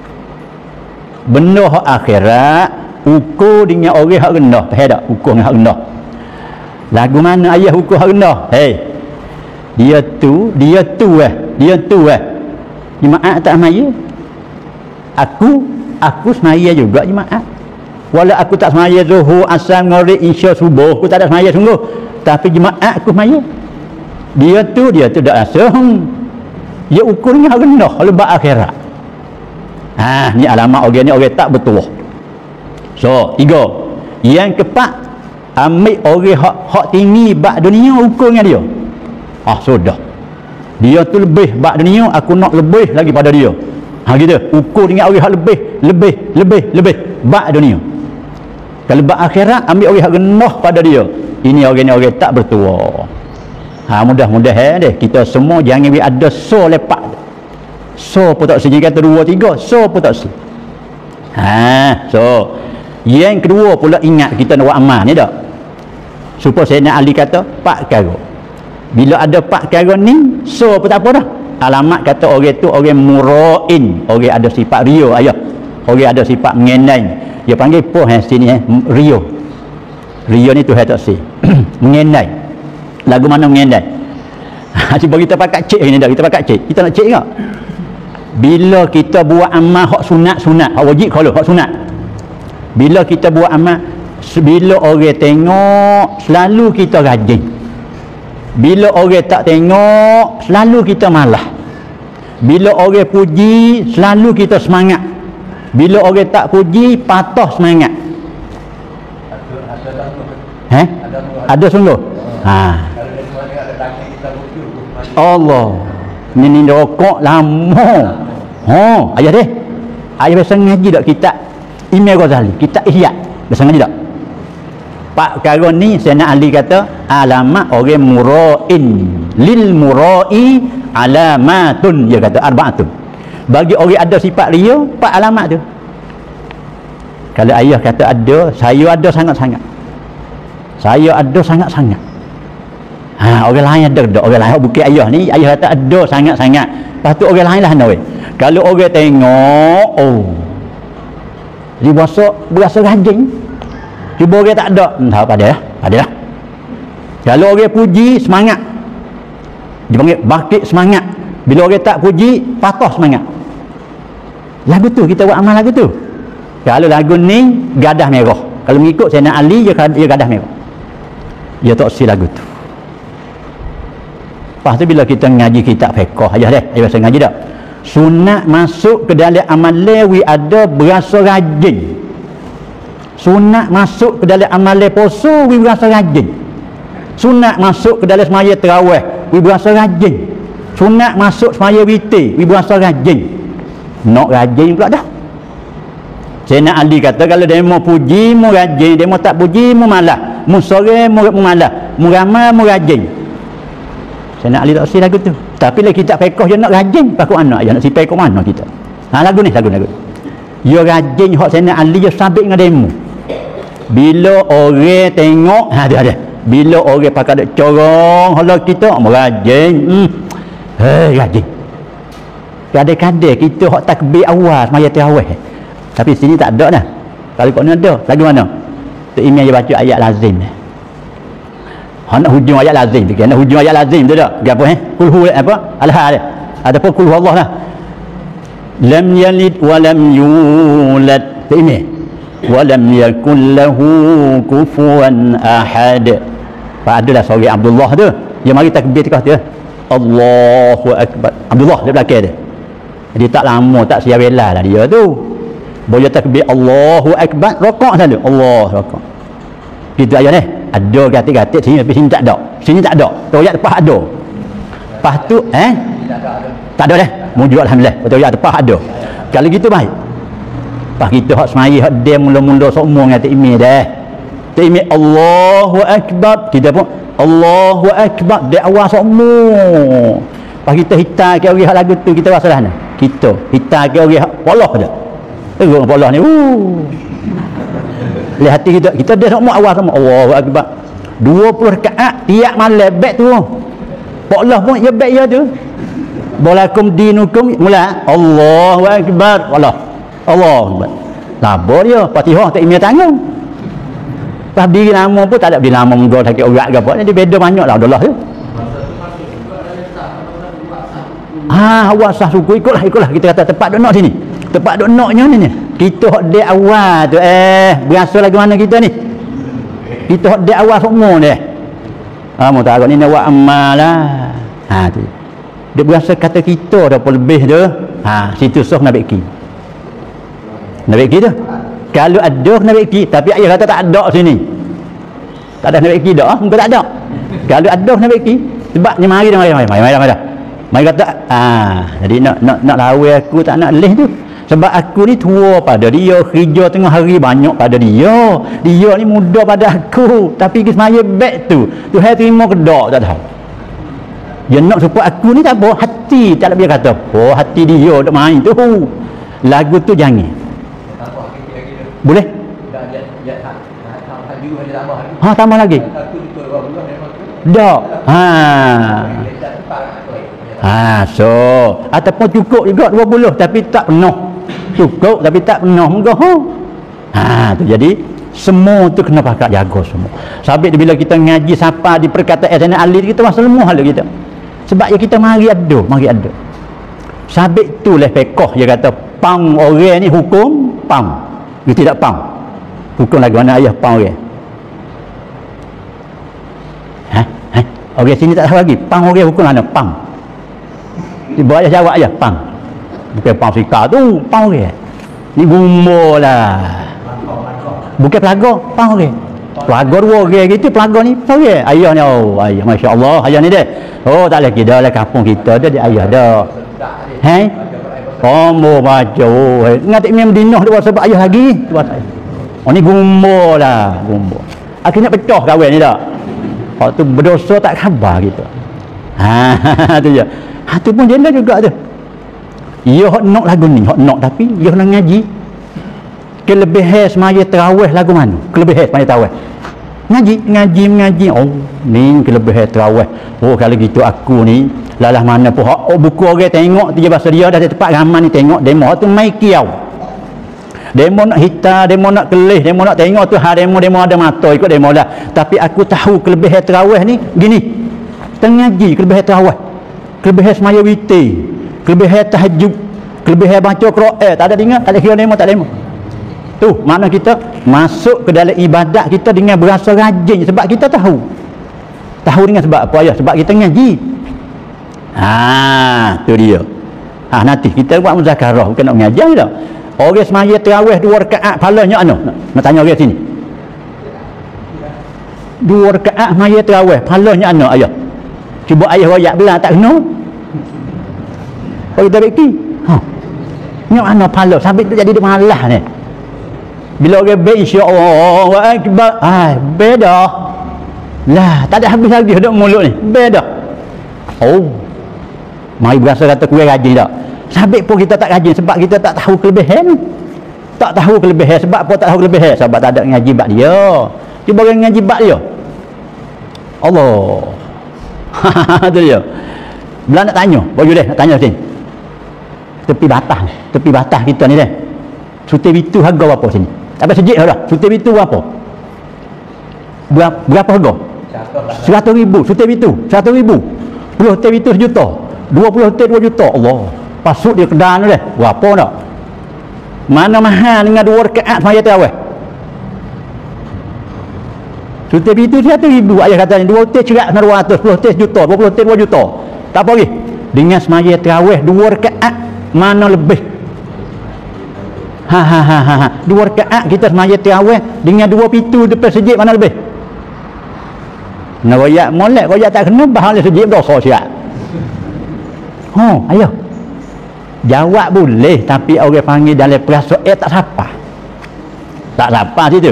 Benda hak akhirat ukur dengan orang hak rendah. Faham tak? Ukur dengan hak rendah. Lagu mana ayah ukur hak rendah? Dia tu jemaah tak semaya. Aku semaya juga jemaah. Walau aku tak semaya zuhur, asar, maghrib, isya, subuh, aku tak ada semaya sungguh. Tapi jemaah aku semaya. Dia tu dak rasa. Dia ukurnya rendah lebat akhirat. Ni alamat orang ni orang tak bertuah. So, 3. Yang keempat, ambil orang hak tinggi bab dunia ukurnya dia. Sudah. Dia tu lebih bab dunia, aku nak lebih lagi pada dia. Gitu. Ukur dengan orang hak lebih bab dunia. Kalau bab akhirat ambil orang hak rendah pada dia. Ini orang ni orang tak bertuah. Mudah-mudahan deh kita semua jangan ada so lepak. So pun tak sini kata 2 3, so pun tak sini. So yang kedua pula ingat kita nak buat amal ni dak. Supaya Sayyidina Ali kata 4 perkara. Bila ada 4 perkara ni, so pun tak apa dah. Alamat kata orang tu orang murain, orang ada sifat ria ayah. Orang ada sifat mengendai. Dia panggil poh sini ria. Ria ni tu tak si. Mengendai. Lagu mana mengendai? Cuba kita pakai cek ni dah. Kita pakai cek. Kita nak cek tak? bila kita buat amal hak sunat, hak wajib kalau hak sunat, bila kita buat amal, bila orang tengok selalu kita rajin, bila orang tak tengok selalu kita malas, bila orang puji selalu kita semangat, bila orang tak puji patah semangat. Ada sungguh. Allah ni rokok lama. Ayah deh. Ayah biasa ngaji tak kitab Imam Ghazali, kitab Ihya. Biasa ngaji tak? Pak perkara ni Sayyidina Ali kata alamat orang mura'in lil mura'i alamatun, dia kata arba'atun. Bagi orang ada sifat ria, 4 alamat tu. Kalau ayah kata ada, saya ada sangat-sangat. Saya ada sangat-sangat. Orang lain ada tak? Orang lain bukan ayah ni, ayah kata ada sangat-sangat. Lepas tu orang lain lah nak. Kalau orang tengok, dia berasa rajin. Cuba orang tak ada, tak apa dia. Ada lah. Kalau orang puji, semangat. Dia panggil bangkit semangat. Bila orang tak puji, patah semangat. Lagu tu, kita buat amal lagu tu. Kalau lagu ni, gadah merah. Kalau mengikut Sayyidina Ali, dia gadah merah. Dia tak si lagu tu. Lepas tu bila kita ngaji kitab fiqh aja deh, ayah biasa ngaji tak? Sunat masuk ke dalam amalan wi ada berasa rajin. Sunat masuk ke dalam amalan puasa wi berasa rajin. Sunat masuk ke dalam semaya tarawih wi berasa rajin. Sunat masuk semaya witir wi berasa rajin. Nak rajin pula dah. Sayyidina Ali kata kalau demo puji mu rajin, demo tak puji mu malas, mu sore mu malas, mu ramal mu rajin. Sayyidina Ali tak si lagu tu. Tapi lah kita fiqh je nak rajin, pakuk anak aja nak sipai kok mana kita. Lagu ni. Yo rajin hak Sayyidina Ali je sabit dengan demo. Bila orang tengok, ada. Bila orang pakai dak corong hala kita merajin. Rajin. Kadang-kadang kita hak takbir awal semaya tarawih. Tapi sini tak ada dah. Kalau kau ni ada, lagu mana? Tok Imam dia baca ayat lazim. Nak hujung ayat lazim, nak hujung ayat lazim tu tak? Gapo kulhu apa? Alha dia. Ataupun kulhu Allah lah. Lam yalid wa lam yulad. Tok Imam. Wa lam yakul lahu kufuwan ahad. Pak adalah seorang Abdullah tu. Dia mari takbir tekah dia. Allahu akbar. Abdullah dia belakang dia. Dia tak lama tak sia bela lah dia tu. Boleh takbir Allahu akbar, rokok selalu. Allah rokok. Gitu aja ni. Ada gatik-gatik sini tapi sini tak ada. Sini tak ada. Royak tepas ada. Lepas tu tak ada dah. Mujud alhamdulillah. Royak tepas ada. Kalau gitu baik. Lepas kita hak semaya hak dia mula-mula semua dengan tak imi dah. Tak imi Allahu akbar. Kita pun Allahu akbar dia awal semua. Lepas kita hitam ke orang hak lagu tu kita rasa dah. Kita hitam ke orang hak polah dah. Teruk polah ni. Lihat hati kita dia semua awal sama Allahu akbar. 20 rakaat tiap malam baik tu. Polah pun ya baik ya tu. Bolakum dinukum mula Allahu akbar. Allah. Allahu akbar. Sabar dia, Fatihah tak imam tanggung. Pas diri nama pun tak ada bila nama menggol sakit urat ke apa. Dia beda banyaklah Allah tu. Awak sah suku ikutlah kita kata tempat duk nak sini. Tempat duk naknya ni. Kita hak dia awal tu berasa lagu mana kita ni. Kita hak dia awal semua ni. Mu tahu ni nak buat amal lah. Tu. Dia berasa kata kita dah pun lebih tu. Situ soh nak beki. Nak beki tu. Kalau ada nak beki tapi ayah kata tak ada sini. Tak ada nak beki dah, muka tak ada. Kalau ada nak beki sebab ni mari. Mari kata jadi nak lawan aku tak nak leh tu. Sebab aku ni tua pada dia, kerja tengah hari banyak pada dia. Dia ni muda pada aku, tapi ke semaya baik tu. Tuhan terima ke tak tahu. Dia nak supaya aku ni tak apa, hati tak boleh kata. Hati dia nak main tu. Lagu tu jangan. Boleh? Tambah lagi. Tak. So ataupun cukup juga 20 tapi tak penuh. Cukup tapi tak penuh muka. Tu jadi semua tu kena pakai jaga semua. Sabit bila kita ngaji siapa di perkataan Sayyidina Ali kita masa lemah hal kita. Sebab ya kita mari ada. sabit tu lah fiqh dia kata pang orang ni hukum pang. Dia tidak pang. Hukum lagu mana ayah pang orang. Orang sini tak tahu lagi. Pang orang hukum mana? Pang. Dia ayah jawab ayah pang. Bukan pang sika tu, pang orang. Ni bumbu lah. Bukan pelaga, pang orang. Pelaga dua orang gitu, pelaga ni pang orang. Ayah ni, oh ayah, Masya Allah, ayah ni dia. Oh tak lagi dah lah kampung kita dah, dia ayah dah. Hei? Bumbu baca, oh. Ngatik memang dinah dia sebab ayah lagi. Oh ni bumbu lah, bumbu. Akhirnya pecah kawan ni tak? Waktu berdosa tak khabar gitu. Tu je. Tu pun jelas juga tu. Ia hok nak lagu ni, hok nak tapi ia nak ngaji. Kelebihan semaya tarawih lagu mana? Kelebihan semaya tarawih. Ngaji. Oh, ni kelebihan tarawih. Oh, kalau gitu aku ni lalah mana pun hok buku orang tengok dia bahasa dia dah tempat ramai ni tengok demo tu mai kiau. Demo nak hitam, demo nak kelih, demo nak tengok tu demo ada mata ikut demo dah. Tapi aku tahu kelebihan tarawih ni gini. Tengaji kelebihan tarawih. Kelebihan semaya witir, kelebihan tahajud, kelebihan baca Quran, tak ada dengar, tak ada kira demo, tak demo. Tu makna kita masuk ke dalam ibadat kita dengan berasa rajin sebab kita tahu. Tahu dengan sebab apa ayah? Sebab kita ngaji. Tu dia. Nanti kita buat muzakarah bukan nak mengajar dah. Orang semaya tarawih 2 rakaat pahalanya anu? Nak tanya orang sini. 2 rakaat semaya tarawih pahalanya anu ayah? Cuba ayah royak belah tak kena. Oh kita beki. Nyok anu pahala sampai tu jadi dia malah ni. Bila orang baik insya-Allah akbar. Beda. Lah, tak ada habis lagi duduk mulut ni. Beda. Oh. Mari berasa kata kurang rajin tak? Sabit pun kita tak rajin sebab kita tak tahu kelebihan. Tak tahu kelebihan sebab apa tak tahu kelebihan? Sebab tak ada ngaji bab dia. Cuba orang ngaji bab dia. Allah. Tu dia. Bila nak tanya, boleh deh nak tanya sini. Tepi batas kita ni deh. Sutir bitu harga berapa sini? Tak apa sejik dah. Sutir bitu berapa? Berapa harga? 100,000 sutir bitu. 100,000. 10 sutir bitu 1 juta. 20 sutir 2 juta. Allah. Pasut dia kedan tu deh. Berapa nak? Mana mahal dengan 2 rakaat semaya tarawih? Sutir itu 100,000 ayah kata ni 2 sutir cerak 200, 10 sutir 1 juta, 20 sutir 2 juta. Tak apa lagi. Dengan semaya tarawih 2 rakaat mana lebih? 2 rakaat kita semaya tarawih dengan 2 pintu depan sejid mana lebih? Nak royak molek royak tak kena bahal sejid dosa siap. Ayah. Jawab boleh tapi orang panggil dalam perasaan tak sapa. Tak sapa situ.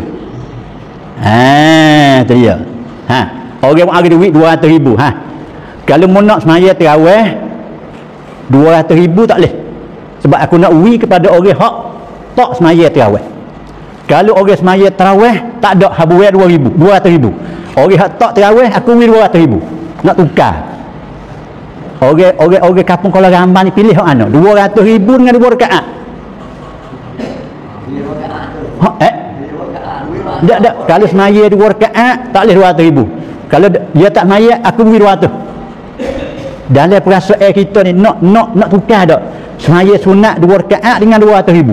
Tu dia. Orang bagi duit 200,000. Kalau mau nak semaya tarawih 200,000 tak boleh. Sebab aku nak wi kepada orang hak tak semaya tarawih. Kalau orang semaya tarawih tak ada habuai 200,000. Orang hak tak tarawih aku wi 200,000. Nak tukar. Orang kampung Kuala Rambang ni pilih hak mana? 200,000 dengan 2 rakaat. Tak. Kalau semaya 2 rakaat tak boleh 200,000. Kalau dia tak semaya aku beri 200. Dalam perasaan kita ni nak tukar tak? Semaya sunat 2 rakaat dengan 200,000.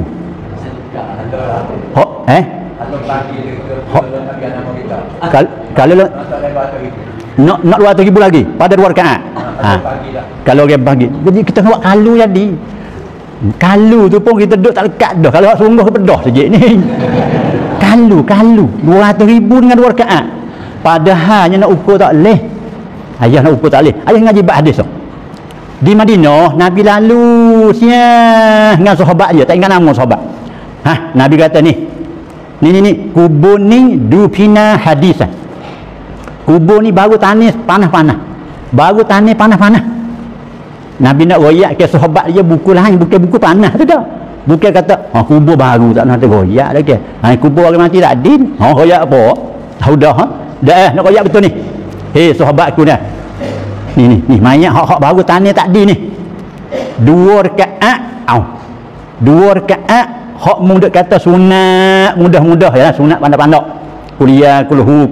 Kalau nak 200,000 lagi pada 2 rakaat. Kalau orang bagi. Jadi kita nak buat kalu jadi. Kalu tu pun kita duduk tak lekat dah. Kalau sungguh kepedah saja ni. Kalu 200,000 dengan 2 rakaat. Padahalnya nak ukur tak leh. Ayah nak ukur tak leh. Ayah ngaji bab hadis tu. Di Madinah Nabi lalu siang dengan sahabat dia, tak ingat nama sahabat. Nabi kata ni kubur ni dupina hadisan. Kubur ni baru tanis panah-panah. Baru tanis panah-panah. Nabi nak royak ke sahabat dia buku lain, bukan buku panah tu dah. Bukan kata kubur baru tak nak royak dah ke. Kubur orang mati tak din. Royak apa? Tahu dah dah nak royak betul ni. Hei sahabatku dah. Ni mayat hak baru tanis tak din ni. 2 rakaat. 2 rakaat hak mudah kata sunat mudah-mudah ya, sunat pandai-pandai. Kuliah kulhu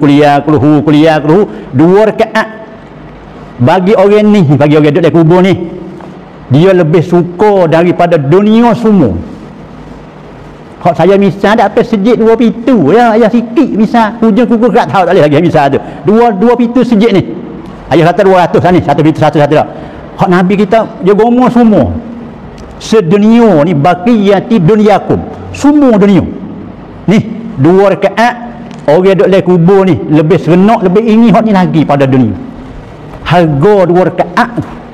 2 rakaat. Bagi orang ni, bagi orang duduk di kubur ni Dia lebih suka daripada dunia semua. Hak saya misal ada apa sejik 2 pintu ya, ayah sikit misal hujung kuku tak tahu tak boleh lagi misal tu. Dua pintu sejik ni. Ayah kata 200 ni, satu pintu satu dah. Hak Nabi kita dia gomo semua. Sedunia ni baqiyati dunyakum. Semua dunia. Ni 2 rakaat orang duk le kubur ni lebih seronok, lebih ingin hak ni lagi pada dunia. Harga 2 rakaat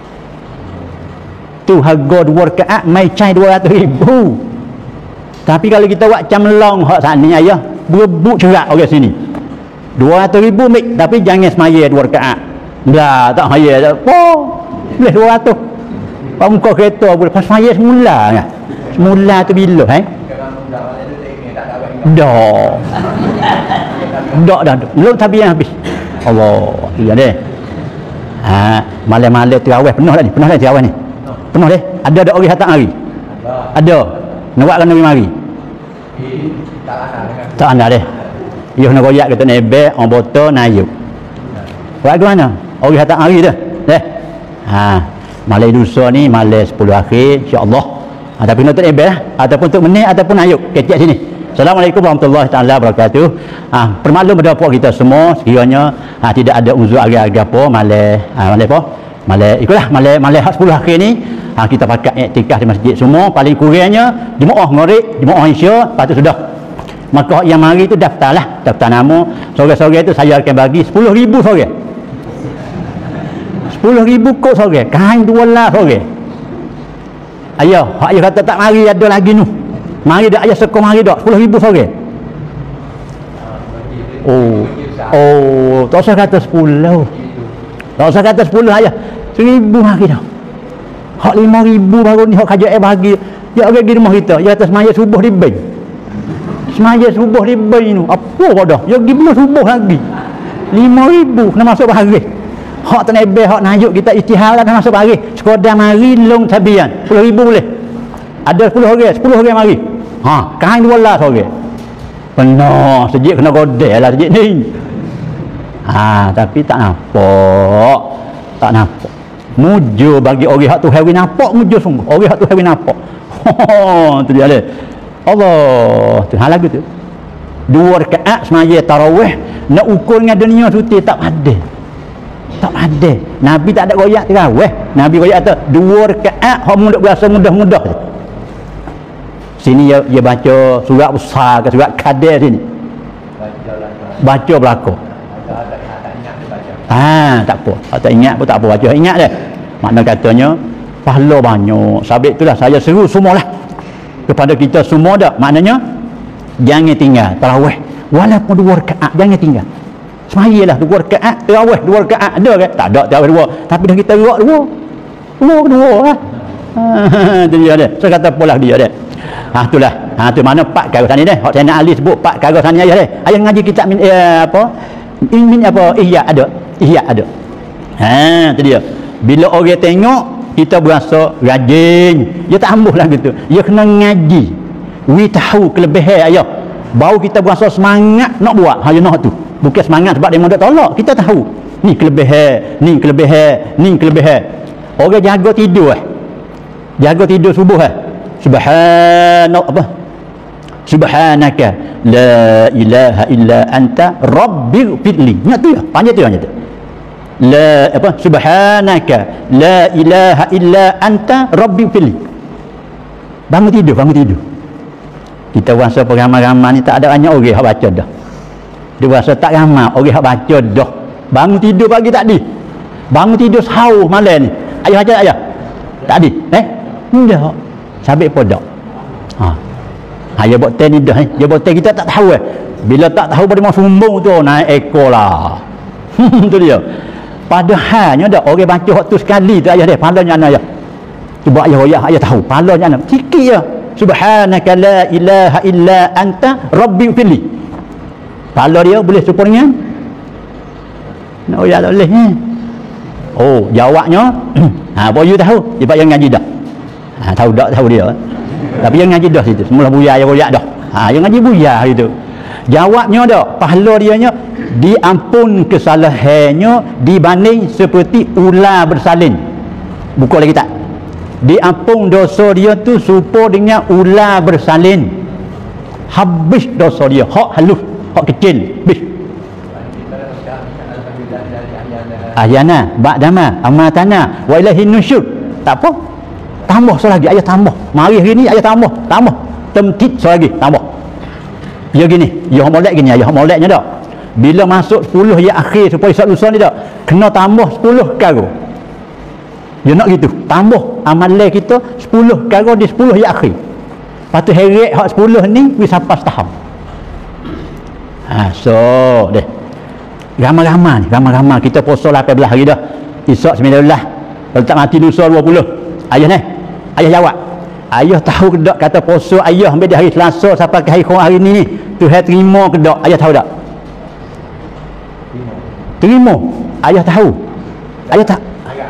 tu harga 2 rakaat mai cai 200,000. Tapi kalau kita buat macam long hak sana ayah berebut cerak orang sini 200,000 mik, tapi jangan semaya 2 rakaat dah tak semaya tak boleh 200 pak muka kereta boleh pas semaya semula kan? Semula tu bila dah belum tabian habis Allah iya deh. Malam-malam terawih penuh dah ni, penuh dah terawih ni penuh deh. Ada orang datang hari ada nak buat kena mari tak ada deh. Ia nak royak kata nebek orang botol nayuk buat ke mana orang datang hari tu deh. Malai dusa ni malai 10 akhir insya-Allah. Tapi nak nebek lah ataupun untuk menit ataupun nayuk kecek sini. Assalamualaikum warahmatullahi taala wabarakatuh. Permaklum pada puak kita semua sekiranya tidak ada uzur agak-agak apa malai apa malai ikutlah malai hak 10 akhir ni kita pakai iktikaf di masjid semua, paling kurangnya jemaah maghrib, jemaah isya, lepas tu sudah. Maka yang mari tu daftarlah, daftar nama. Sore-sore tu saya akan bagi 10,000 sore. 10,000 kos sore, kain 2 lah sore. Ayah, hak ayah kata tak mari ada lagi nu. Mari dak ayah sekor mari dak 10,000 sore. Tak usah kata 10. Tak usah kata 10 ayah. 1,000 mari dah. Hak 5,000 baru ni hak kajian bagi. Ya orang di rumah kita, ya atas semaya subuh di bank. Semaya subuh di bank ni. Apa dah? Ya pergi belum subuh lagi. 5,000 kena masuk bahagian. Hak tenebeh hak najuk kita istihar lah kena masuk bahagian. Sekadar mari long tabian. 10,000 boleh. Ada 10 orang mari. Kain 2 lah sore. Penuh sejik kena godel lah sejik ni. Tapi tak nampak. Tak nampak. Mujur bagi orang hak tu hari nampak mujur sungguh. Orang hak tu hari nampak. Tu dia ada. Allah, tu hal lagu tu. 2 rakaat semaya tarawih nak ukur dengan dunia suti tak ada. Tak ada. Nabi tak ada royak tarawih. Nabi royak tu 2 rakaat hak mudah biasa mudah-mudah. Sini dia baca surat besar ke surat kadir sini. Baca belakang. Tak apa. Tak ingat pun tak apa, baca ingat dah. Makna katanya pahala banyak. Sebab itulah saya seru semualah kepada kita semua dah. Maknanya jangan tinggal tarawih walaupun 2 rakaat, jangan tinggal. Semayalah 2 rakaat tarawih 2 rakaat ada ke? Tak ada tarawih 2. Tapi dah kita gerak 2 lah. Tu dia dah. Saya kata polah dia dah. Itulah. Tu mana 4 perkara sana dah. Hak saya nak Ali sebut 4 perkara sana ayah dah. Ayah ngaji kitab Ihya ada. Tu dia. Bila orang tengok kita berasa rajin, dia tak ambuh lah gitu. Dia kena ngaji. We tahu kelebihan ayah. Baru kita berasa semangat nak buat. Nak tu. Bukan semangat sebab dia mau tolak. Kita tahu. Ni kelebihan, ni kelebihan, ni kelebihan. Orang jaga tidur Jaga tidur subuh Subhanaka la ilaha illa anta rabbil fitli. Ingat tu ya? Panjang tu tu. Subhanaka la ilaha illa anta rabbil fitli. Bangun tidur. Kita rasa ramai-ramai ni tak ada banyak orang yang baca dah. Dia rasa tak ramai orang yang baca dah. Bangun tidur pagi tak di. Bangun tidur sahur malam ni. Ayah baca tak ayah? Tak di. Tidak. Sabit pun tak. Dia buat ten ni dah. Dia buat ten kita tak tahu Bila tak tahu pada masa sumbung tu naik ekor lah. Tu dia. Padahalnya dah orang baca waktu sekali tu ayah dia. Palanya anak ayah. Cuba ayah tahu. Palanya anak. Sikit je. Subhanaka la ilaha illa anta rabbil fili. Pala dia boleh serupa dengan ya tak boleh jawabnya apa you tahu sebab yang ngaji dah tahu dia tapi yang ngaji dah situ semula buya yang royak dah yang ngaji buya itu jawabnya dah pahala dianya diampun kesalahannya dibanding seperti ular bersalin. Buka lagi tak diampung dosa dia tu serupa dengan ular bersalin. Habis dosa dia, hak halus, hak kecil, habis. Ahyana ba'dama amatana wa ilaihin nusyur. Tak apa, tambah selagi ayat tambah. Mari hari ni ayat tambah temtit selagi tambah. Ya gini, ya molek gini, ya moleknya dak. Bila masuk 10 ya akhir supaya isyak lusa ni dak, kena tambah 10 karo. Dia nak gitu, tambah amalan kita 10 karo di 10 ya akhir. Lepas tu heret hak 10 ni wis sampai setahun. So deh. Ramai-ramai kita puasa 18 hari dah. Isyak 19. Kalau tak mati lusa 20. Ayah ni, ayah jawab. Ayah tahu ke tak kata puasa ayah sampai di hari Selasa sampai ke hari Khamis hari ni Tuhan terima ke tak? Ayah tahu tak? Terima. Ayah tahu. Ayah tak?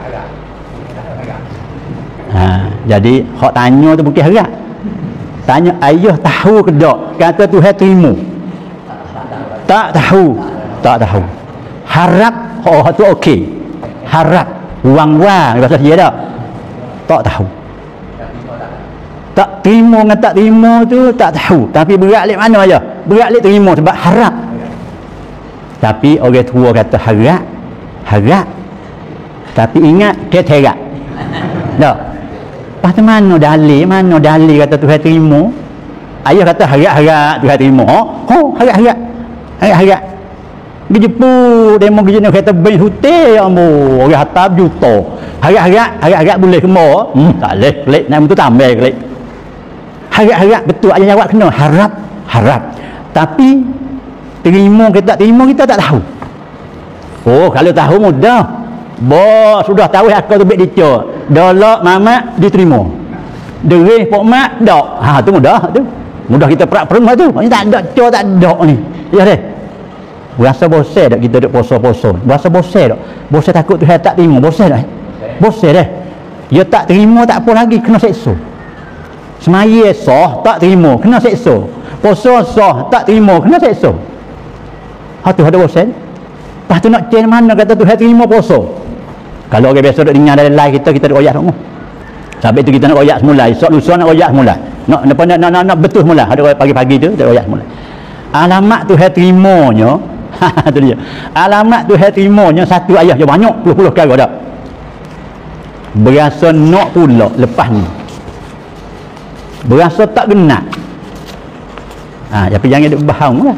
Jadi hak tanya tu bukan harap. Tanya ayah tahu ke tak kata Tuhan terima? Tak tahu. Harap tu okey. Harap wang-wang bahasa dia dah. Tak tahu. Tak terima dengan tak terima tu tak tahu. Tapi berat lek mana aja? Berat lek terima sebab harap. Tapi orang tua kata harap. Tapi ingat dia terak. Tak. Lepas tu mana dalil kata Tuhan terima? Ayah kata harap Tuhan terima. Harap. Dia jeput demo kerja nak kata bain hutai ya ambo orang hatab juta. Harap boleh kemo. Tak leh kelik nak betul tambah kelik. Harap betul ayah jawab kena harap. Tapi terima ke tak terima kita tak tahu. Oh kalau tahu mudah. Bos sudah tahu aku tu baik dica. Dolak mamak diterima. Derih pok mak dak. Tu mudah tu. Mudah kita perak-perak tu. Maknanya tak ada ca tak ada ni. Ya deh. Berasa bosan tak kita duk puasa-puasa? Berasa bosan tak? Bosan takut Tuhan tak terima. Bosan tak? Bosan dah. Ya tak terima tak apa lagi, kena seksa. Semaya sah tak terima, kena seksa. Puasa sah tak terima, kena seksa. Tu ada bosan. Lepas tu nak change mana kata Tuhan terima puasa. Kalau orang biasa duk dengar dalam live kita duk royak semua. Sampai tu kita nak royak semula, esok lusa nak royak semula. Nak betul semula. Ada pagi-pagi tu kita royak semula. Alamat Tuhan terimanya tu dia. Alamat Tuhan terimanya satu ayah je banyak puluh-puluh kali dah. Berasa nak pula lepas ni. Berasa tak kena. Tapi jangan duk bahang lah.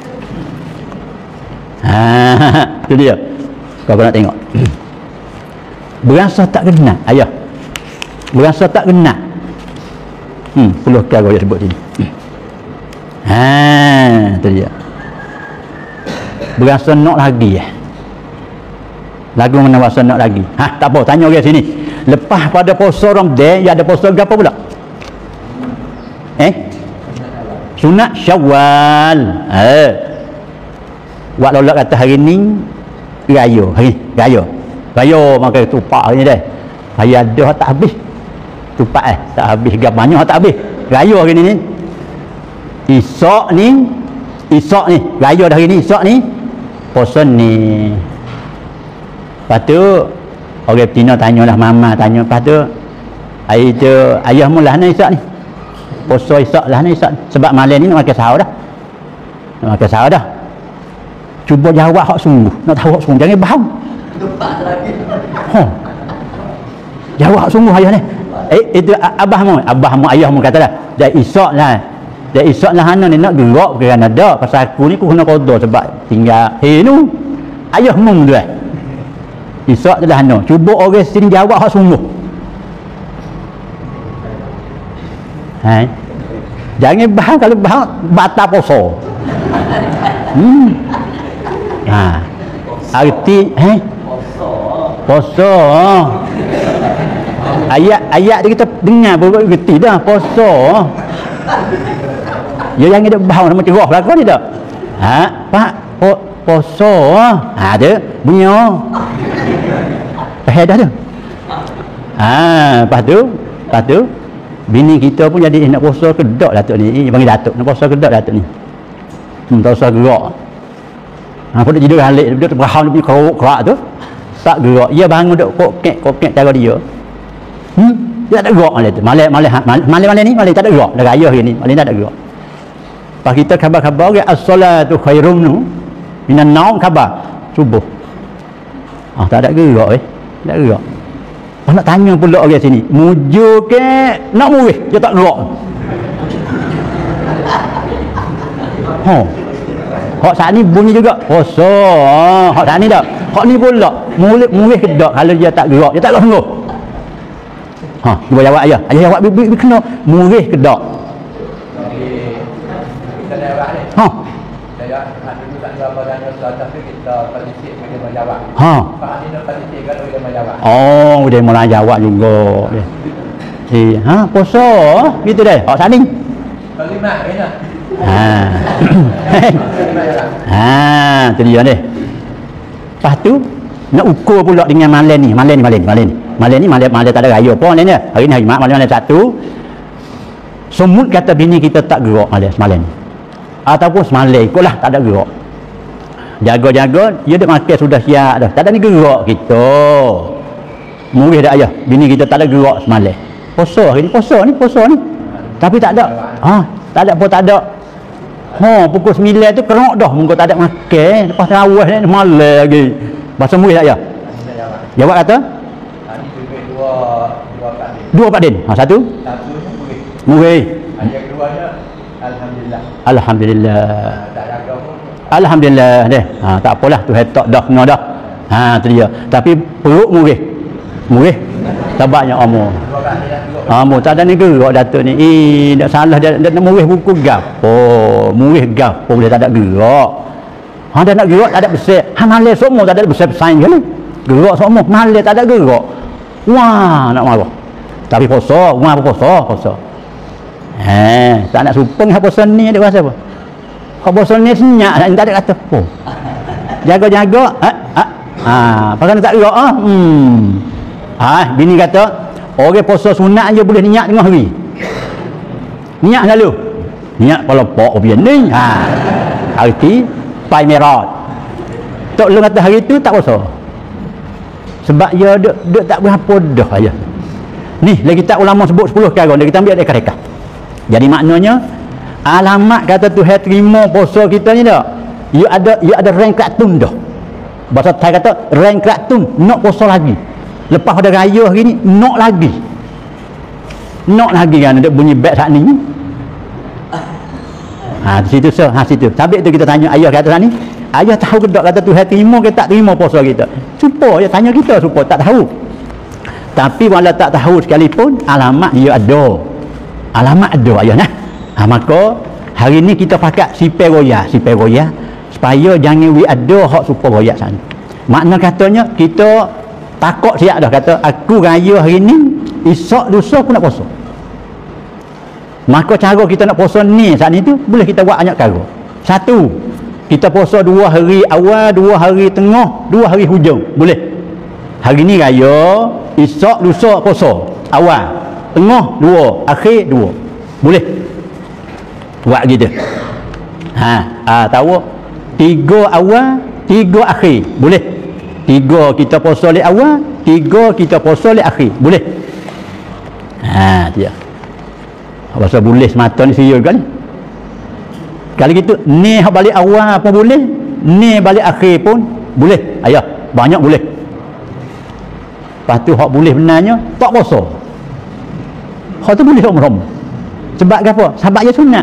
Tu dia. Kau nak tengok. Berasa tak kena ayah. Berasa tak kena. Puluh kali dia sebut sini. Tu dia. Berasa nak lagi lagu mana berasa nak lagi. Tak apa, tanya orang sini. Lepas pada puasa Ramadan, ya ada puasa apa pula? Sunat Syawal. Wak lolak kata hari ni raya, raya makan tupak hari ni dah. Hari ada tak habis. Tupak tak habis, gap banyak tak habis. Raya hari ni. Isyak ni raya dah hari ni, isyak ni puasa ni. Lepas tu orang betina tanyalah mama tanya, lepas tu ayah mula ni isyak ni puasa isyak lah ni isyak, sebab malam ni nak makan sahur dah. Cuba jawab hak sungguh, nak tahu hak sungguh, jangan bahang jawab hak sungguh ayah ni. Itu abahmu ayahmu kata dah dah isyak lah hana ni nak gerak kerana dak pasal aku ni aku kena qada sebab tinggal nu ayah mung tu isyak tu dah hana. Cuba orang sini jawab hak sungguh. Jangan bahang, kalau bahang batal puasa. Arti puasa ayat dia kita dengar baru reti dah puasa. Ya jangan dia bahang sama cerah lah kau ni tak. Pak puasa ada bunyi dah tu. Lepas tu bini kita pun jadi nak puasa kedak Datuk ni. Panggil Datuk nak puasa kedak Datuk ni. Tak usah gerak. Apa dia tidur halik dia terbahang dia punya kerak tu tak gerak. Dia bangun duk kokek cara dia. dia tak ada gerak malam ni malam tak ada gerak dah raya hari ni malam tak ada gerak. Pas kita khabar-khabar ke as-salatu khairum nu minan naum khabar subuh. Tak ada gerak tak ada gerak. Nak tanya pula orang sini mujur ke nak murih dia tak gerak. Hak saat ni bunyi juga puasa. Hak saat ni dak. Hak ni pula murih ke dak kalau dia tak gerak dia tak sungguh. Cuba jawab ayah. Ayah jawab bibi kena murih ke dak. Kita jawab ni. Saya dulu tak jawab dan tapi kita palisik dia menjawab. Pak ni nak palisik kalau dia menjawab. Dia mula jawab juga. Puasa gitu deh. Hak saat ni. Kalimah kena. Tu dia ni. Lepas tu nak ukur pula dengan malam ni tak ada raya pun ni. Hari ni hari mak malam satu. Semut kata bini kita tak gerak malam ni. Ataupun semalam ikutlah tak ada gerak. Jaga-jaga dia dah makan sudah siap dah. Tak ada ni gerak kita. Murih dah ayah. Bini kita tak ada gerak semalam. Puasa hari ni puasa ni. Tapi tak ada. Tak ada pun tak ada. Pukul 9 tu kerok dah muka tak ada makan. Lepas tarawih ni malam lagi. Bahasa murih tak ya? Jawab kata? Ni lebih dua Pak Din. Satu? Satunya murih. Yang keduanya alhamdulillah. Alhamdulillah. Tak jaga pun. Alhamdulillah deh. Tak apalah tu hetok dah kena dah. Tu dia. Tapi perut murih. Tabaknya umur. Mu tak ada ni gerak datuk ni. Tak salah dia nak murih buku gapo. Murih gapo dia tak ada gerak. Dia nak gerak tak ada besar. Malai semua tak ada besar pesaing ke ni. Gerak semua malai tak ada gerak. Wah, nak marah. Tapi puasa, puasa. Tak nak supeng hak puasa ni ada rasa apa? Hak puasa ni senyap tak ada kata apa. Jaga-jaga. Pasal tak gerak bini kata orang puasa sunat je boleh niat tengah hari. Niat lalu. Niat kepala pok biar ni. Arti pai merah. Tok lu kata hari tu tak puasa. Sebab dia duk tak berapa dah aja. Ni lagi tak ulama sebut 10 kali dia kita ambil reka-reka. Jadi maknanya alamat kata Tuhan terima puasa kita ni dah. You ada rank kratun dah. Bahasa Thai kata rank kratun nak puasa lagi. Lepas pada raya hari ni nak lagi kan ada bunyi beg saat ni. Di situ situ. Sampai tu kita tanya ayah kata saat ni, ayah tahu ke tak kata Tuhan terima ke tak terima puasa kita? Supaya ya tanya kita supaya tak tahu. Tapi walau tak tahu sekalipun alamat dia ada. Alamat ada ayah nah. Maka hari ni kita pakat sipai roya supaya jangan ada hak supaya roya sana. Makna katanya kita takut siap dah kata aku raya hari ni esok lusa aku nak puasa. Maka cara kita nak puasa ni saat ni tu boleh kita buat banyak cara. Satu, kita puasa 2 hari awal, 2 hari tengah, 2 hari hujung. Boleh. Hari ni raya, esok lusa puasa. Awal, tengah 2, akhir 2. Boleh. Buat gitu. Tahu 3 awal, 3 akhir. Boleh. 3 kita puasa oleh awal, 3 kita puasa oleh akhir. Boleh. Dia. Bahasa boleh semata ni serius kan? Kalau gitu, ni hak balik awal pun boleh, ni balik akhir pun boleh. Ayah, banyak boleh. Lepas tu hak boleh benarnya tak puasa. Hak tu boleh rom-rom. Sebab apa? Sebab dia sunat.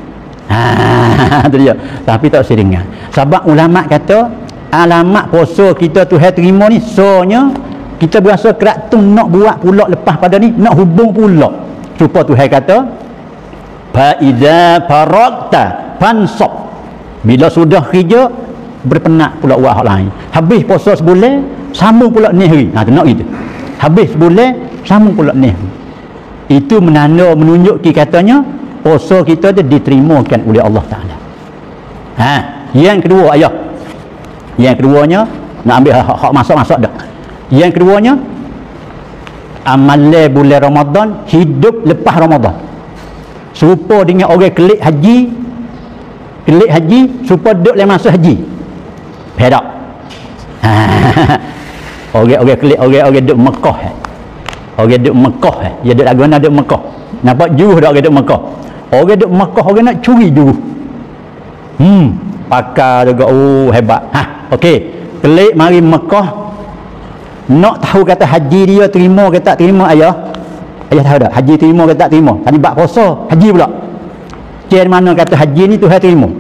Tu dia. Tapi tak seringan. Sebab ulama kata alamat puasa kita Tuhan terima ni sonya kita berasa keratun nak buat pula lepas pada ni nak hubung pula supaya Tuhan kata fa iza faragta fansab, bila sudah kerja berpenat pula buat hal lain. Habis puasa sebulan sambung pula ni hari. Tu nak gitu. Habis sebulan sambung pula ni. Itu menunjuk katanya puasa kita dia diterimakan oleh Allah Taala. Yang kedua ayah. Yang keduanya nak ambil hak masuk-masuk dah. Yang keduanya amalan bulan Ramadan hidup lepas Ramadan. Serupa dengan orang kelik haji supaya duduk dalam masa haji. Pedak. Orang kelik orang duduk Mekah. Orang duduk Mekah dia duduk lagu nak duduk Mekah. Nampak juruh dak orang duduk Mekah. Orang duduk Mekah orang nak curi juruh. Pakar juga hebat. Okey. Kelik mari Mekah. Nak tahu kata haji dia terima ke tak terima ayah? Ayah tahu tak? Haji terima ke tak terima? Tadi bab puasa, haji pula. Cik mana kata haji ni Tuhan terima?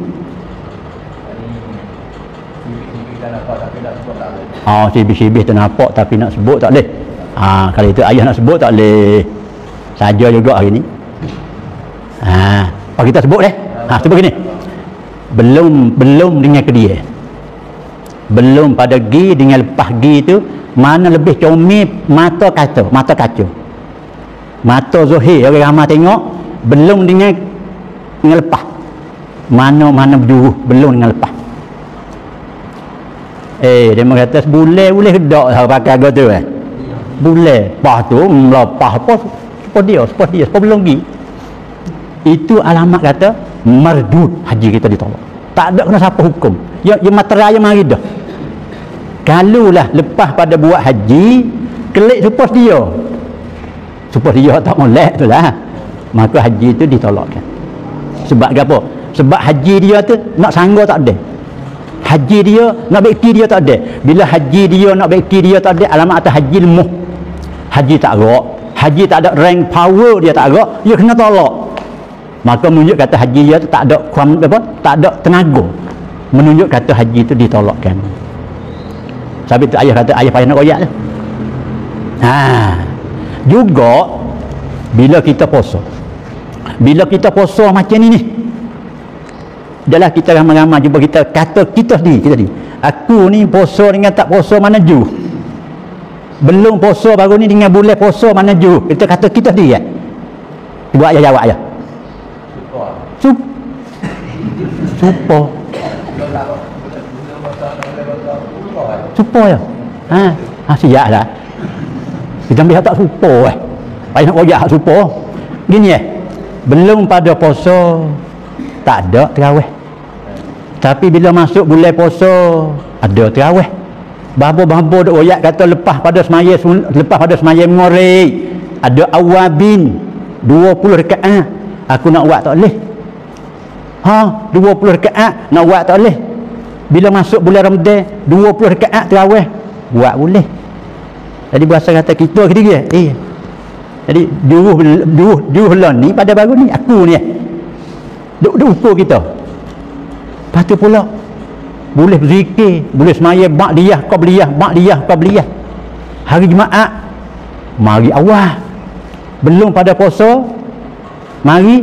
Sibih-sibih tu nampak tapi nak sebut tak boleh. Kalau itu ayah nak sebut tak boleh. Saja juga hari ni. Apa kita sebut sebut gini. Belum dengan ke dia. Belum pada gi dengan lepas gi tu mana lebih comel mata kaca. Mata Zuhir orang ramai tengok belum dengan lepas. Mana berjuruh belum dengan lepas. Dia kata sebulan boleh ke tak pakai agak tu bulan. Lepas tu melepas apa sepuluh dia belum pergi. Itu alamat kata mardud, haji kita ditolak. Tak ada kena siapa hukum. Ya materai yang mari dah. Kalulah lepas pada buat haji kelik supos dia tak molek tu lah, maka haji tu ditolakkan. Sebab apa? Sebab haji dia tu nak sanggup tak ada. Haji dia nak beki dia tak ada. Bila haji dia nak beki dia tak ada, alamat atas haji lemah. Haji tak gerak, haji tak ada rank power, dia tak gerak, dia kena tolak. Maka menunjuk kata haji dia tu tak ada tak ada tenaga. Menunjuk kata haji tu ditolakkan. Sebab itu ayah kata ayah payah nak royak tu. Juga bila kita puasa. Bila kita puasa macam ni adalah kita ramai-ramai jumpa kita kata kita sendiri. Aku ni puasa dengan tak puasa mana jauh. Belum puasa baru ni dengan bulan puasa mana jauh. Kita kata kita sendiri Cuba ayah jawab ayah. Supo ya. Siap dah. Kita ambil tak supo payah nak royak supo. Gini belum pada puasa tak ada terawih. Tapi bila masuk bulan puasa ada terawih. Babo duk royak kata lepas pada semaya mengorek ada awabin 20 rakaat. Aku nak buat tak boleh. 20 rakaat nak buat tak boleh. Bila masuk bulan Ramadan 20 rakaat terawih buat boleh. Jadi bahasa kata kita ketiga jadi juruh ni pada baru ni aku ni duk ukur kita. Lepas tu pula boleh berzikir, boleh semaya ba'diyah qabliyah. Hari Jumaat mari awal. Belum pada puasa mari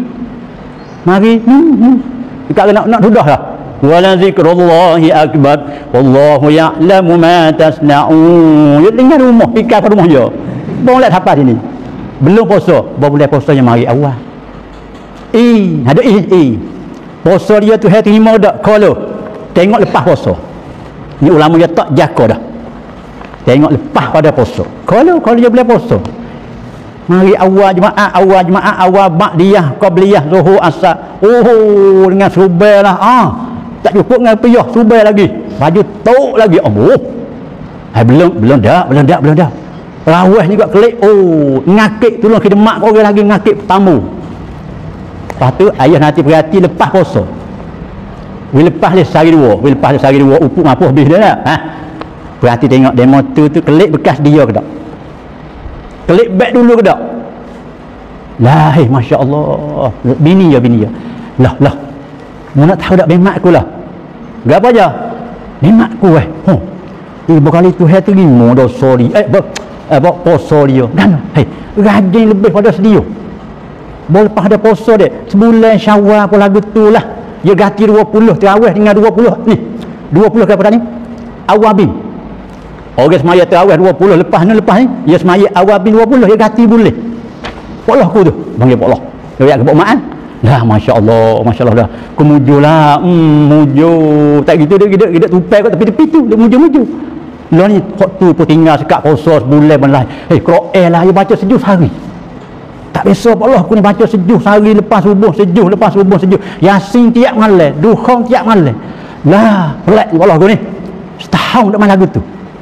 kita nak sudah lah. Wala zikrullahi akbar wallahu ya'lamu ma tasna'un. Ya tinggal rumah fikir pada rumah je. Boleh apa sini. Belum puasa, boleh puasa yang mari awal. Ada puasa dia tu hari terima dak kalau tengok lepas puasa. Ni ulama dia tak jaga dah. Tengok lepas pada puasa. Kalau dia boleh puasa. Mari awal Jumaat, awal ba'diyah, qabliyah, zuhur, asar. Dengan subai lah. Tak cukup dengan piyah, subai lagi. Baju tok lagi. Belum dah. Rawah juga kelik. Ngakik tolong khidmat kau orang lagi ngakik tamu. Lepas tu ayah nanti perhati lepas puasa. Lepas dia sehari dua. Upuk mapuh habis dia lah. Perhati tengok demo tu kelik bekas dia ke tak? Kelik beg dulu ke tak? Masya Allah. Bini ya. Lah. Mana nak tahu tak bemak aku lah. Berapa aja? Bemak aku berkali tu hai terima dosa dia. Puasa dia. Dan rajin lebih pada sedia. Boleh pada puasa dia. Sebulan Syawal pun lagu tu lah. Dia ganti 20 terawih dengan 20 ni. 20 ke apa ni? Awabin. Orang semaya terawih 20 lepas ni dia semaya awabin 20 dia ganti boleh. Polah aku tu. Panggil polah. Dia ke maan. Lah masya-Allah dah. Aku mujulah. Tak gitu dia tupai kat tepi-tepi tu. Dia muju. Lah ni waktu tu tinggal sekat puasa sebulan belai. Quran lah dia baca sejuk sehari. Tak biasa Allah aku ni baca sejuk sehari lepas subuh sejuk. Yasin tiap malam, dukhong tiap malam. Lah, pelik Allah aku ni. Setahun tak main lagu tu.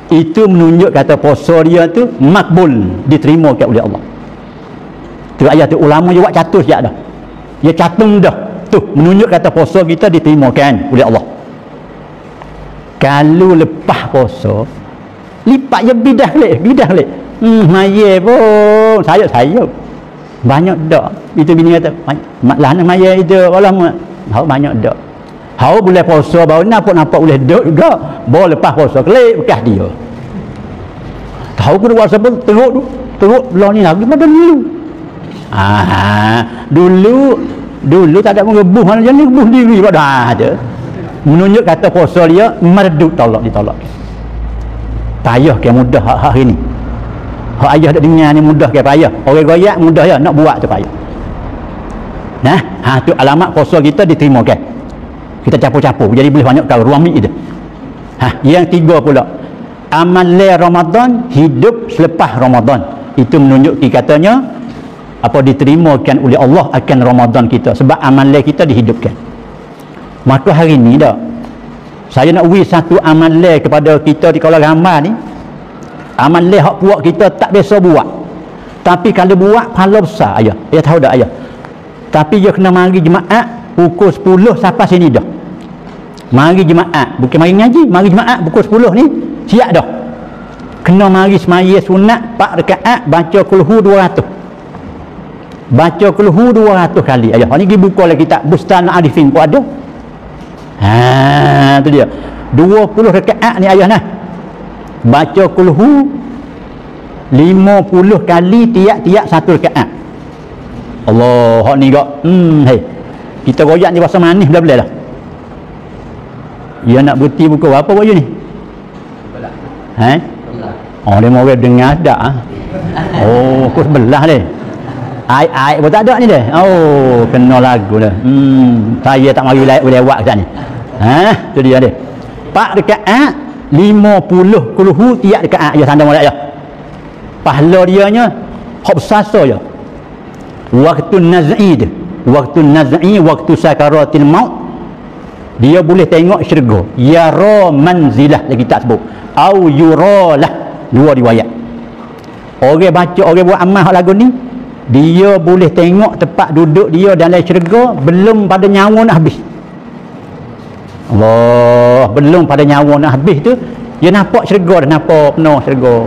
Itu menunjuk kata puasa dia tu makbul, diterima oleh Allah. Tu ayat tu ulama juga catur sejak dah. Dia catung dah. Tu menunjuk kata puasa kita diterimakan oleh Allah. Kalau lepas puasa lipat je bidah lek. Maya pun saya banyak dak. Itu bini kata maklahna maya itu Allah banyak dak. Hau boleh puasa baru nampak boleh dak juga. Baru lepas puasa kelik bekas dia. Tahu ke puasa pun teruk belah ni lagi pada dulu. Dulu tak ada mengebuh mana jadi ngebuh diri pada ada. Menunjuk kata puasa dia merduk ditolak. Payah ke mudah hari ni. Hak ayah dak dengar ni mudah ke payah. Orang goyak mudah ya, nak buat tu payah. Nah, tu alamat puasa kita diterima kan. Kita capur-capur jadi boleh banyak kau ruami dia. Yang tiga pula. Amal Ramadan, hidup selepas Ramadan. Itu menunjuk katanya apa diterimakan oleh Allah akan Ramadan kita sebab amal kita dihidupkan. Maka hari ni dah saya nak beri satu amal kepada kita di Kuala Gambar ni. Amal hak puak kita tak biasa buat. Tapi kalau buat pahala besar ayah. Dia tahu tak ayah? Tapi dia kena mari jemaah pukul 10 sampai sini dah. Mari jemaah, bukan mari ngaji, mari jemaah pukul 10 ni siap dah. Kena mari semaya sunat 4 rakaat baca kulhu 200. Baca kulhu 200 kali ayah. Ni pergi buka lagi kitab Bustan Arifin pun ada. Tu dia. 20 rakaat ni ayah nah. Baca kulhu 50 kali tiap-tiap 1 rakaat. Allah, hak ni gak. Kita royak ni bahasa manis boleh dah. Dia nak berhenti buku apa baju ni? Oh, dia mau dengar tak? Oh, kau sebelah dia. Aik pun tak ada ni dia. Oh, kena lagu dah. Saya tak mari lewat kat ni. Tu dia dia. 4 rakaat 50 kulhu tiap rakaat ya sandang molek ya. Pahala dia nya hak besar je. Waktu naz'i waktu sakaratil maut dia boleh tengok syurga. Yara manzilah lagi tak sebut. Au yuralah, dua riwayat. Orang baca, orang buat amal hak lagu ni, dia boleh tengok tempat duduk dia dalam syurga belum pada nyawa nak habis. Allah, belum pada nyawa nak habis tu dia nampak syurga dah, nampak penuh syurga.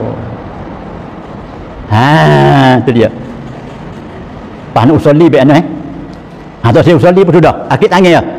Tu dia. Pak nak usolli baik atau saya usolli pun sudah. Akid tangan ya.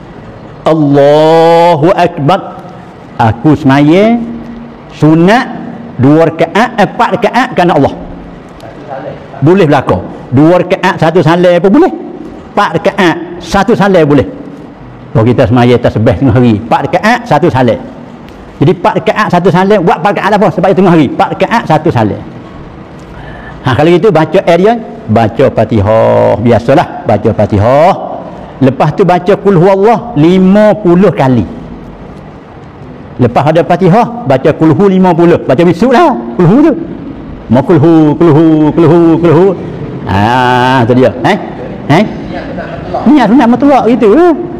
Allahu Akbar. Aku semaya sunat 2 rakaat 4 rakaat kerana Allah. Boleh berlaku. 2 rakaat 1 salih pun boleh. 4 rakaat 1 salih boleh. Kalau kita semaya tasbih tengah hari 4 rakaat 1 salih. Jadi 4 rakaat 1 salih buat 4 rakaat apa sebab tengah hari 4 rakaat 1 salih. Kalau gitu baca area, baca Fatihah biasalah, baca Fatihah. Lepas tu baca Qul Huwallah 50 kali. Lepas ada Fatihah, baca Qul Hu 50. Baca bisuklah Qul Hu tu. Mau Qul Hu. Tu dia. Niat sunat mutlak gitu.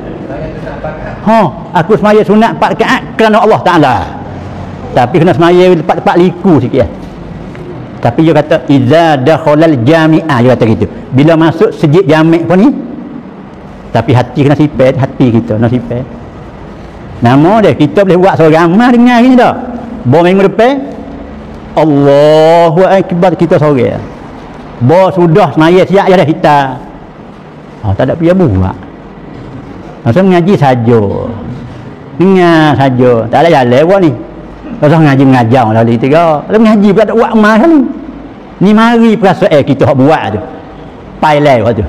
Aku semaya sunat 4 rakaat kerana Allah Taala. Tapi kena semaya tempat-tempat liku sikit ya. Tapi dia kata iza dakhalal jami'ah, dia kata gitu. Bila masuk sejid jami' pun ni, tapi hati kena sipet, hati kita kena sipet. Nama dia kita boleh buat seorang ramah dengar gini dah. Bawa minggu depan Allahu Akbar kita seorang. Bawa sudah semaya siap je dah kita. Tak ada payah buat. Masa mengaji saja. Dengar saja. Tak ada jalan buat ni. Kalau ngaji mengajar lah lagi tiga. Kalau mengaji pula tak buat amal kali. Ni mari perasaan kita hak buat tu. Pailai waktu tu.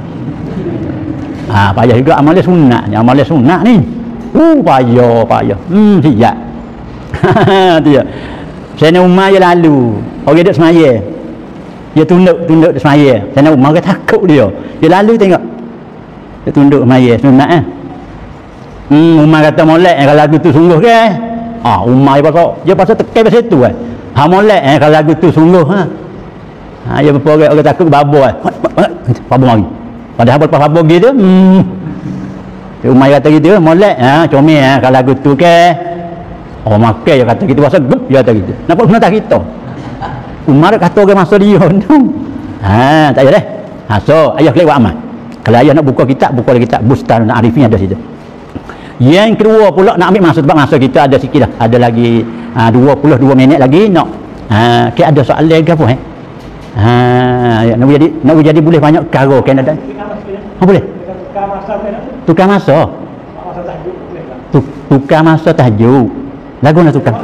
Payah juga amal sunat. Amal sunat ni. Payah. Siap. Dia. Saya Umar je lalu. Orang duduk semaya. Dia tunduk semaya. Saya Umar kata takut dia. Dia lalu tengok. Dia tunduk semaya sunat Umar kata molek kalau lagu tu sungguh ke? Umar dia pasal tekan pasal tu molek kalau lagu tu sungguh dia berpora orang takut babor babor mari padahal lepas babor gitu Umar kata gitu molek comel kalau lagu tu ke Orang makan dia kata kita puasa gup dia kata gitu. Nampak benar tak kita? Umar kata orang masa dia tu. Tak ada dah. So ayah kelewat amal. Kalau ayah nak buka kitab Bustan Arifin ada situ. Yang kedua pula nak ambil masa sebab masa kita ada sikit dah. Ada lagi 22 minit lagi nak kita ada soalan lagi apa nak jadi boleh banyak perkara kan ada. Boleh. Tukar masa. Tukar masa tajuk. Lagu nak tukar.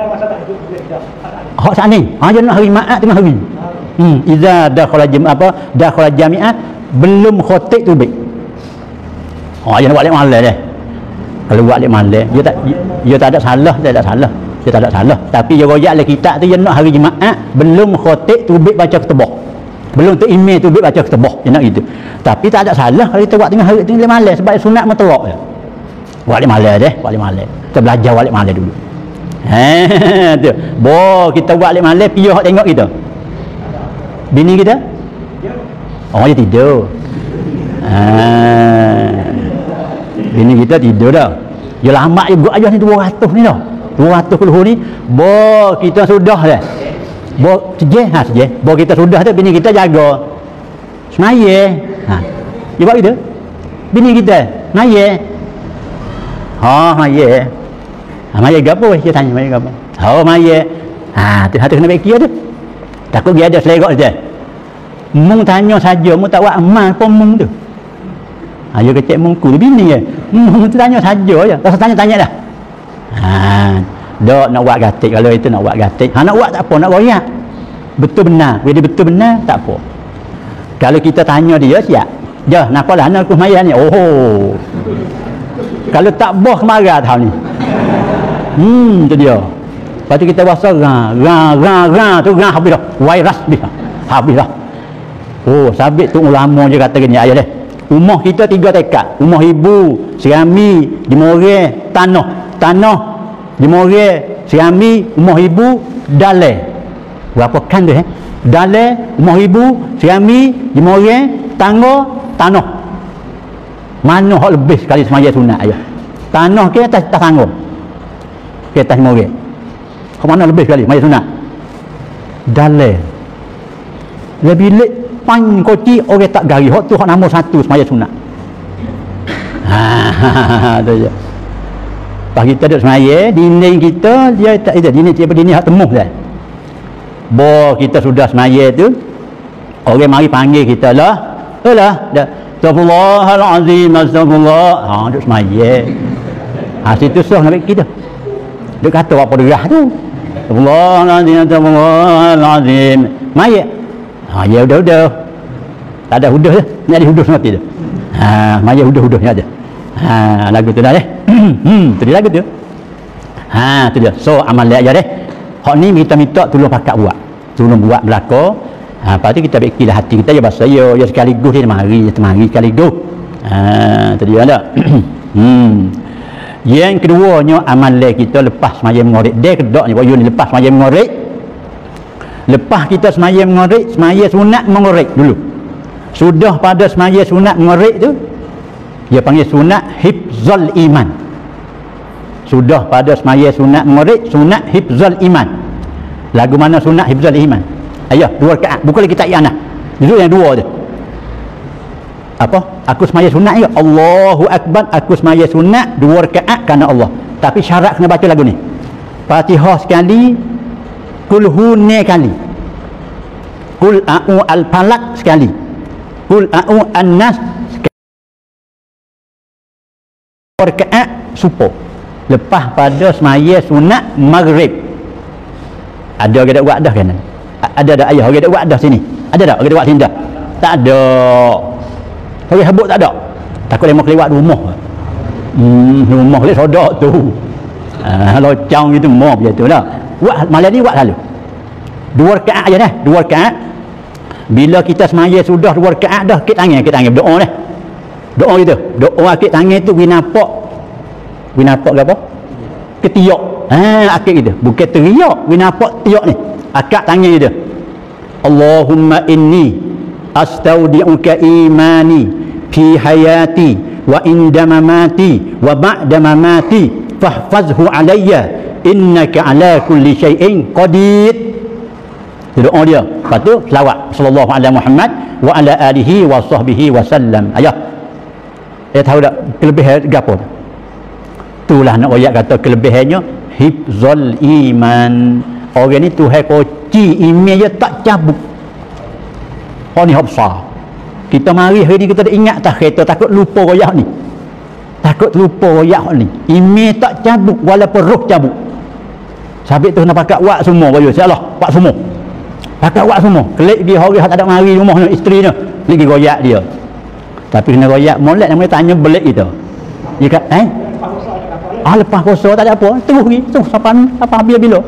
Hak saat ni. Jangan hari Jumaat tu hari. Iza dakhala jami'ah belum khatib tu baik. Jangan buat lek malam dah. Kalau buat lek malam, dia tak ada salah, dia tak ada salah. Tapi dia royak le kitab tu dia nak hari Jumaat belum khatib tu baik baca ketubah. Belum tu email tu baik baca ketubah. Dia nak gitu. Tapi tak ada salah kalau kita buat tengah hari tengah malam sebab sunat mutlak je. Buat lek malam dah, buat lek malam. Kita belajar buat lek malam dulu. Tu. Kita buat lek malam piye hak tengok kita. Bini kita? Dia tidur. Bini kita tidur dah. Dia lama juga aja ni 200 ni dah. 200 ni kita sudah dah. Sejeh. Kita sudah tu bini kita jaga. Semaya. Dia buat gitu. Bini kita semaya. Maya. Maya gapo dia tanya maya gapo? Maya. Tu kena fikir tu. Takut dia ada selerok dia. Mung tanya saja, mung tak buat amal pun mung tu. Dia kecek mungku tu bini je. Mung tu tanya saja je. Tak tanya-tanya dah. Dok nak buat gatik kalau itu nak buat gatik. Nak buat tak apa, nak royak. Betul benar. Bila betul benar tak apa. Kalau kita tanya dia siap. Dah, nampaklah anak aku maya ni. Kalau tak boh marah tahun ni. Tu dia. Lepas tu kita rasa tu habis dah. Virus habis dah. Sabit tu ulama je kata gini ayah deh. Rumah kita 3 tekad. Rumah ibu, serami, jemore, tanah, jemore, serami, rumah ibu, dalai. Berapa kan tu dalai, rumah ibu, serami, jemore, tanah. Mana hak lebih sekali semaya sunat ayah? Tanah ke atas tangga? Ke atas jemore. Ke mana lebih sekali semaya sunat? Dalai. Lebih lek pan koci orang tak gari hak tu hak nombor 1 semaya sunat. Tu je. Pas kita duduk semaya, dinding kita dia tak ada dinding hak temuh dah. Kita sudah semaya tu orang mari panggil kita lah. Dah. Astagfirullahalazim, astagfirullah. Duduk semaya. Situ susah nak kita. Dia kata apa derah tu. Astagfirullahalazim. Maya. Ya udah. Tak ada huduh dah. Ni ada huduh mati dah. Maya huduh ni ada. Lagu tu dah deh. Tu dia lagu tu. Tu dia. So amal aja deh. Hak ni kita minta tolong pakak buat. Tolong buat belaka. Lepas tu kita fikirlah hati kita je bahasa ya sekaligus dia mari sekaligus. Tu dia ada. Yang keduanya amal kita lepas semaya mengorik. Dia kedak ni boyo ni lepas semaya mengorik. Lepas kita semaya mengorik, semaya sunat mengorik dulu. Sudah pada semaya sunat mengorik tu, dia panggil sunat hifzul iman. Sudah pada semaya sunat mengorik, sunat hifzul iman. Lagu mana sunat hifzul iman? Ayah, 2 rakaat. Bukan lagi tak ianah. Duduk yang 2 je. Apa? Aku semaya sunat je. Allahu Akbar. Aku semaya sunat 2 rakaat kerana Allah. Tapi syarat kena baca lagu ni. Fatihah sekali. Kulhu ne kali. Kul a'u al-falak sekali. Kul a'u an-nas sekali. Rakaat supo. Lepas pada semaya sunat maghrib. Ada orang buat dah kan? Ada ayah orang buat dah sini. Ada tak orang buat sini dah? Tak ada. Orang habuk tak ada. Takut dia mau kelewat rumah. Rumah dia sodak tu. Locang gitu mau begitu dah. Buat malam ni buat selalu 2 rakaat aja dah. 2 rakaat. Bila kita semaya sudah 2 rakaat dah, kita tangan berdoa dah. Doa gitu. Doa akid tangan tu winapak ke apa? Ketiak. Akid gitu. Bukan teriak, winapak tiak ni. Akad tangan gitu. Allahumma inni astaudi'uka imani fi hayati wa inda mamati wa ba'da mamati fahfazhu alayya innaka ala kulli syai'in qadir. Doa dia. Lepas tu selawat sallallahu alaihi Muhammad wa ala alihi wa sahbihi wa sallam. Ayah. Tahu tak kelebihan gapo? Itulah nak ayat kata kelebihannya hifzul iman. Orang ni Tuhan koci iman dia tak cabut. Oh ni hafsah. Kita mari hari ni kita dah ingat tak kereta takut lupa royak ni. Takut lupa royak ni. Iman tak cabut walaupun roh cabut. Sabit tu nak pakat wak semua baju. Insya-Allah, wak semua. Pakat wak semua. Kelik dia hari tak ada mari rumahnya isteri dia. Lagi royak dia. Tapi kena royak molek namanya tanya belik kita. Dia kata, lepas puasa tak ada apa. Terus pergi. Terus sampai bila.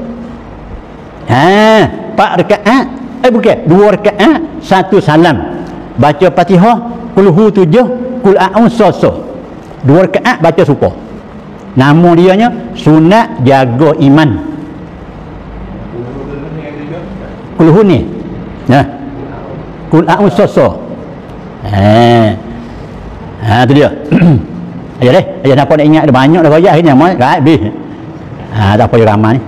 4 rakaat. Bukan. 2 rakaat. 1 salam. Baca Fatihah. Qul hu 7. Qul a'udzu 2 rakaat baca supa. Nama dianya sunat jaga iman. Qul hu ni. Nah. Qul a'udzu. Tu dia. Ayah deh, ayah nampak nak ingat ada banyak dah royak ni amat kat habis. Tak apa dia ramai ni.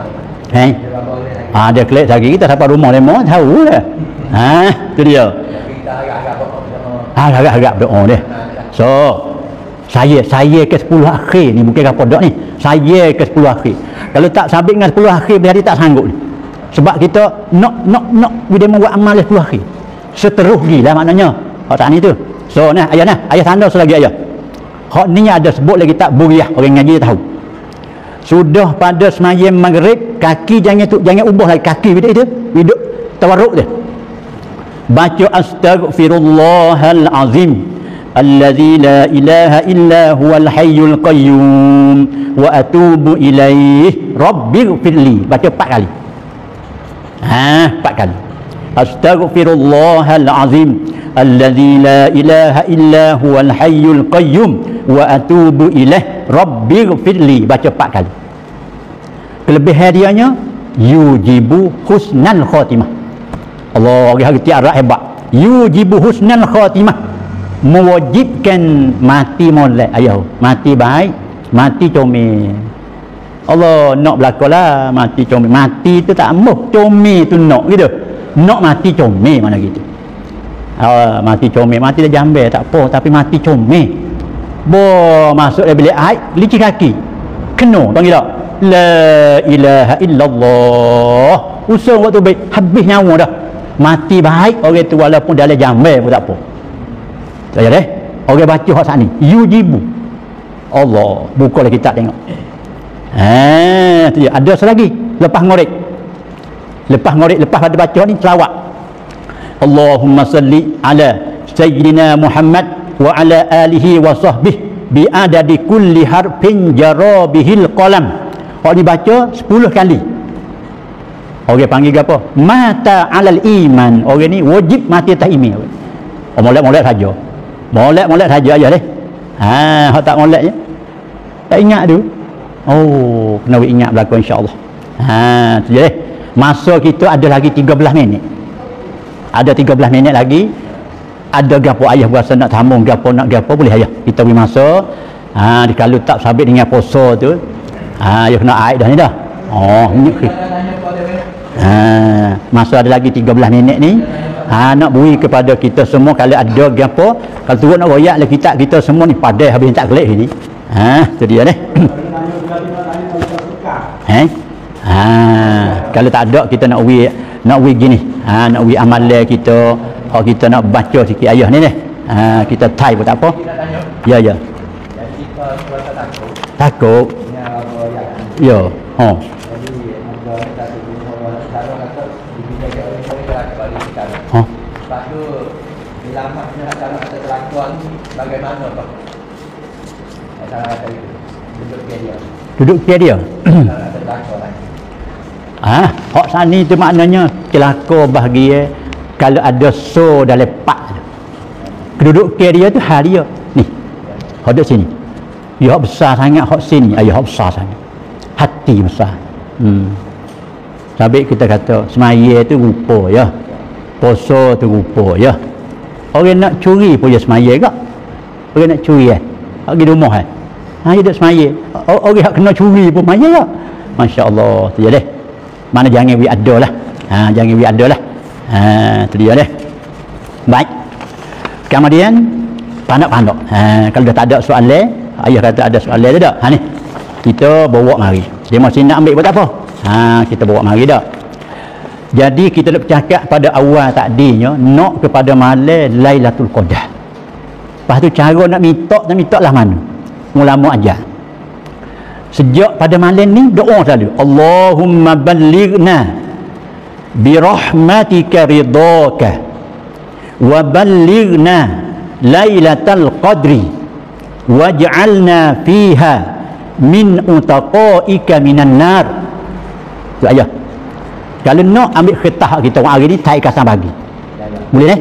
Dia klik lagi kita sampai rumah lemah tahu dah. Tu dia. Agak-agak berdoa dia. So, saya ke 10 akhir ni bukan apa dak ni. Saya ke 10 akhir. Kalau tak sabit dengan 10 akhir berarti tak sanggup ni. Sebab kita nak bila buat amal 10 akhir. Seterus gila maknanya. Tak ni tu. So, ayah tanda selagi ayah. Hak ni ada sebut lagi tak buriah, orang ngaji tahu. Sudah pada semayam maghrib, kaki jangan ubah lagi kaki bila itu, hidup tawarruk dia. Baca astaghfirullahal azim allazi la ilaha illa huwal hayyul qayyum wa atubu ilaih rabbighfirli. Baca 4 kali. 4 kali. Astaghfirullahal azim allazi la ilaha illa huwal hayyul qayyum wa atubu ilaih rabbighfirli. Baca 4 kali. Kelebihan dianya yujibu husnal khatimah. Allah orang hati Arab hebat. Yujibu husnal khatimah, mewajibkan mati molek. Ayo mati baik, mati comel. Allah nak berlakulah mati comel. Mati tu tak moh, comel tu nak gitu. Nak mati comel mana gitu. Mati comel, mati dah jambe tak apa, tapi mati comel. Masuk dalam bilik air, licin kaki. Kena panggil tak? La ilaha illallah. Usung waktu baik, habis nyawa dah. Mati baik orang tu walaupun dalam jambe pun tak apa. Saya deh. Orang baca hak sat ni, yujibu. Allah, bukalah kitab tengok. Tu dia. Ada selagi lepas ngorek. Lepas pada baca ni selawat. Allahumma salli ala sayyidina Muhammad wa ala alihi wa sahbihi bi adadi kulli harfin jara bihil qalam. Kalau dibaca 10 kali. Orang panggil apa? Mata alal iman. Orang ni wajib mati atas iman. Molek-molek saja. Molek-molek saja aja deh. Hak tak molek je. Tak ingat tu. Kena ingat berlaku insya-Allah. Tu je deh. Masa kita ada lagi 13 minit. Ada 13 minit lagi. Ada gapo ayah berasa nak sambung gapo nak gapo boleh ayah. Kita beri masa. Kalau tak sabit dengan puasa tu, ayah kena air dah ni dah. Masa ada lagi 13 minit ni. Nak beri kepada kita semua kalau ada gapo, kalau turut nak royak lah kita semua ni padai habis tak kelik ni. Tu dia ni. Kalau tak ada kita nak beri gini. Nak beri amalan kita. Kalau kita nak baca sikit ayah ni. Kita type pun tak apa. Ya. Jadi kita takut. Ya. Lepas tu bila amat nak cara kata terlakuan bagaimana Pak? Cara kata itu duduk dia. Hak sani tu maknanya celaka bahagia kalau ada so dalam pak. Keduduk dia tu hal dia. Ni. Hak duduk sini. Ya besar sangat hak sini, hak besar sangat. Hati besar. Sampai kita kata semaya tu rupa ya. Puasa tu rupa ya. Orang nak curi pun dia semaya ke? Orang nak curi Pergi rumah dia duduk semaya. Orang hak kena curi pun maya tak? Masya-Allah, tu dia deh. Mana jangan we ada lah. Jangan we ada lah. Tu dia deh. Baik. Kemudian pandok-pandok. Kalau dah tak ada soalan, ayah kata ada soalan tak? Ni. Kita bawa mari. Dia masih nak ambil pun tak apa. Kita bawa mari dah. Jadi kita nak bercakap pada awal takdinya nak kepada malam Lailatul Qadar. Lepas tu cara nak minta lah mana? Ulama ajar. Sejak pada malam ni doa selalu. Allahumma ballighna bi rahmatika ridaka wa ballighna Lailatul Qadri waj'alna fiha min utaqaika minan nar. Tu ayah. Kalau nak ambil khitah kita orang hari ni tai kasar bagi. Boleh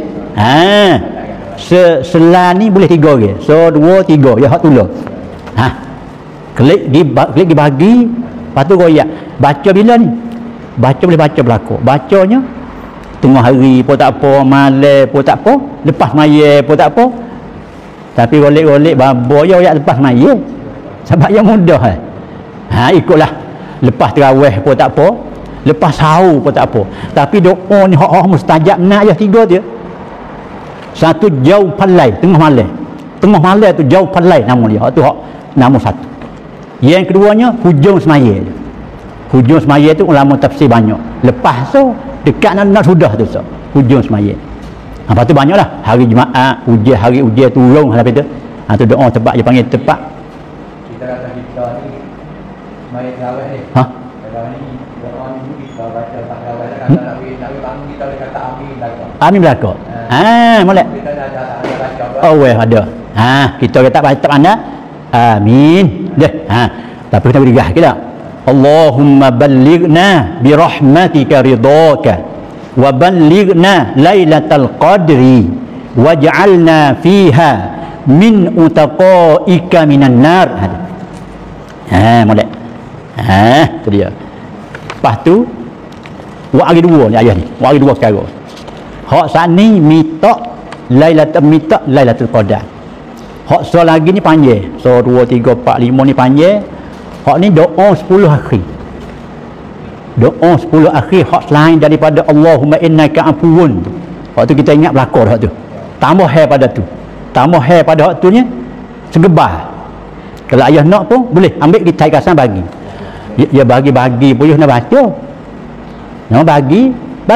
selan ni boleh 3 orang. So 2 3 ya hak tolong. Klik dibagi, lepas tu royak. Baca bila ni? Baca boleh baca belakang. Bacanya tengah hari pun tak apa, malam pun tak apa, lepas maya pun tak apa. Tapi golek-golek babo ya royak lepas maya. Sebab yang mudah ikutlah. Lepas tarawih pun tak apa, lepas sahur pun tak apa. Tapi doa ni hak mustajab nak ya 3 dia. Satu jauh palai tengah malam. Tengah malam tu jauh palai nama dia. Tu hak nama satu. Yang keduanya hujung semaya. Hujung semaya tu ulama tafsir banyak. Lepas tu dekat nak sudah tu so. Hujung semaya. Lepas tu banyaklah hari Jumaat, ujian hari ujian turun lepas tu. Tu doa tepat dia panggil tepat. Kita kata kita ni semaya tarawih ni. Tarawih ni doa ni kita baca tarawih kan nak bangun kita boleh kata amin belaka. Amin belaka. Molek. Kita dah baca. Oh ada. Kita kata baca anda amin. Dah. Tapi kita beri gah kita. Allahumma ballighna bi rahmatika ridaka wa ballighna Lailatul Qadri waj'alna fiha min utaqaika minan nar. Molek. Tu dia. Lepas tu wak hari 2 ni ayah ni. Wak hari 2 perkara. Hak saat ni minta Lailatul Qadar. Hak so lagi ni panjang. So 2 3 4 5 ni panjang. Hak ni doa 10 akhir. Doa 10 akhir hak selain daripada Allahumma innaka afuwun. Hak tu kita ingat belakang hak tu. Tambah hai pada tu. Tambah hai pada hak tu nya segebar. Kalau ayah nak pun boleh ambil kita kasan bagi. Ya bagi-bagi pun nak baca. Nak bagi.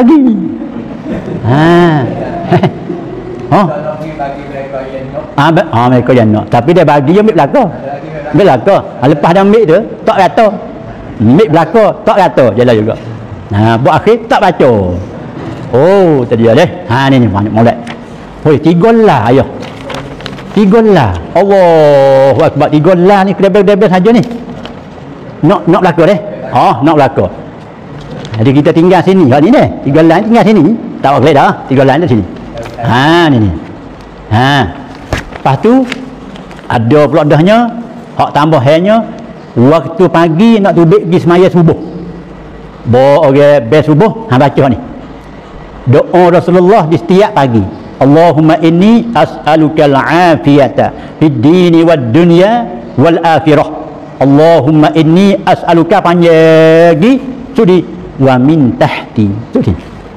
Mereka yang nak. Tapi dia bagi dia ambil belakang. Ambil belakang. Lepas dah ambil tu tak kata. Ambil belakang tak kata jalan juga. Buat akhir tak baca. Oh tadi deh. Ni banyak molek. Hoi 3 lah ayah. 3 lah. Allahu akbar 3 lah ni kedebel-debel saja ni. Nak belakang deh. Nak belakang. Jadi kita tinggal sini. Hak ni deh. 3 lah tinggal sini. Tak boleh dah. 3 lah di sini. Ni. Lepas tu ada pula dahnya hak tambah hanya waktu pagi nak tubik pergi semaya subuh. Bawa orang bel subuh baca ni. Doa Rasulullah di setiap pagi. Allahumma inni as'aluka al-afiyata fid dini wad dunya wal akhirah. Allahumma inni as'aluka panjagi sudi wa min tahti. Sudi.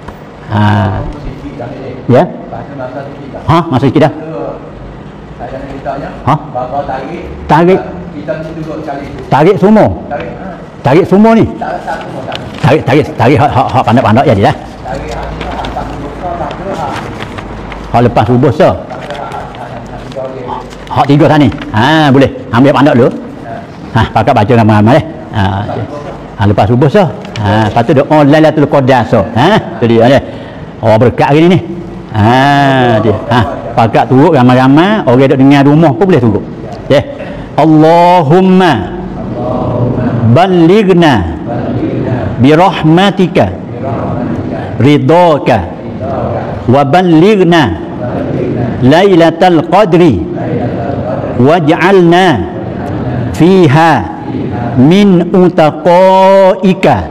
Ya. Masa sikit dah. Saya nak ditanya. Bapa tarik. Kita duduk sekali. Tarik semua. Tarik semua ni. Tarik hak pandai-pandai jadi dah. Tarik hak lepas subuh so. Hak 3 tadi. Boleh. Ambil pandai dulu. Pakai baca ramai-ramai deh. Lepas subuh so. Lepas tu doa Lailatul Qadar so. Tu dia deh. Berkat hari ni. Dia. Pakai turut ramai-ramai, orang duduk dengar rumah pun boleh turut. Allahumma ballighna bi rahmatika ridaka wa ballighna Lailatul Qadri waj'alna fiha min utaqaika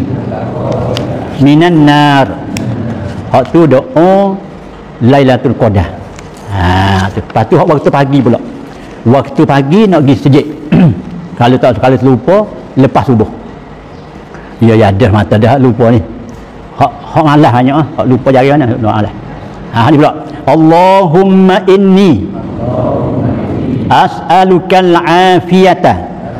minan nar. Hak tu doa Lailatul Qadar. Lepas tu waktu pagi pula. Waktu pagi nak pergi masjid. Kalau tak sekali terlupa lepas subuh. Ya ada mata dah lupa ni. Hak malas hanya hak lupa jari mana doa lah. Ni pula. Allahumma inni as'aluka al-afiyata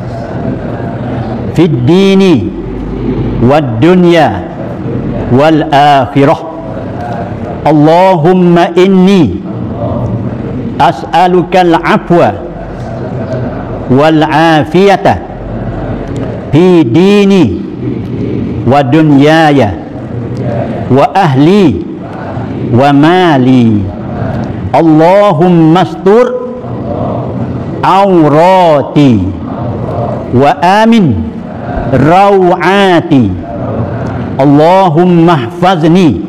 fid dini wad dunya wal akhirah. Allahumma inni as'aluka al-afwa wal afiyata fi dini wa dunyaya wa ahli wa mali. Allahumma astur awrati wa amin rawati. Allahumma ihfazni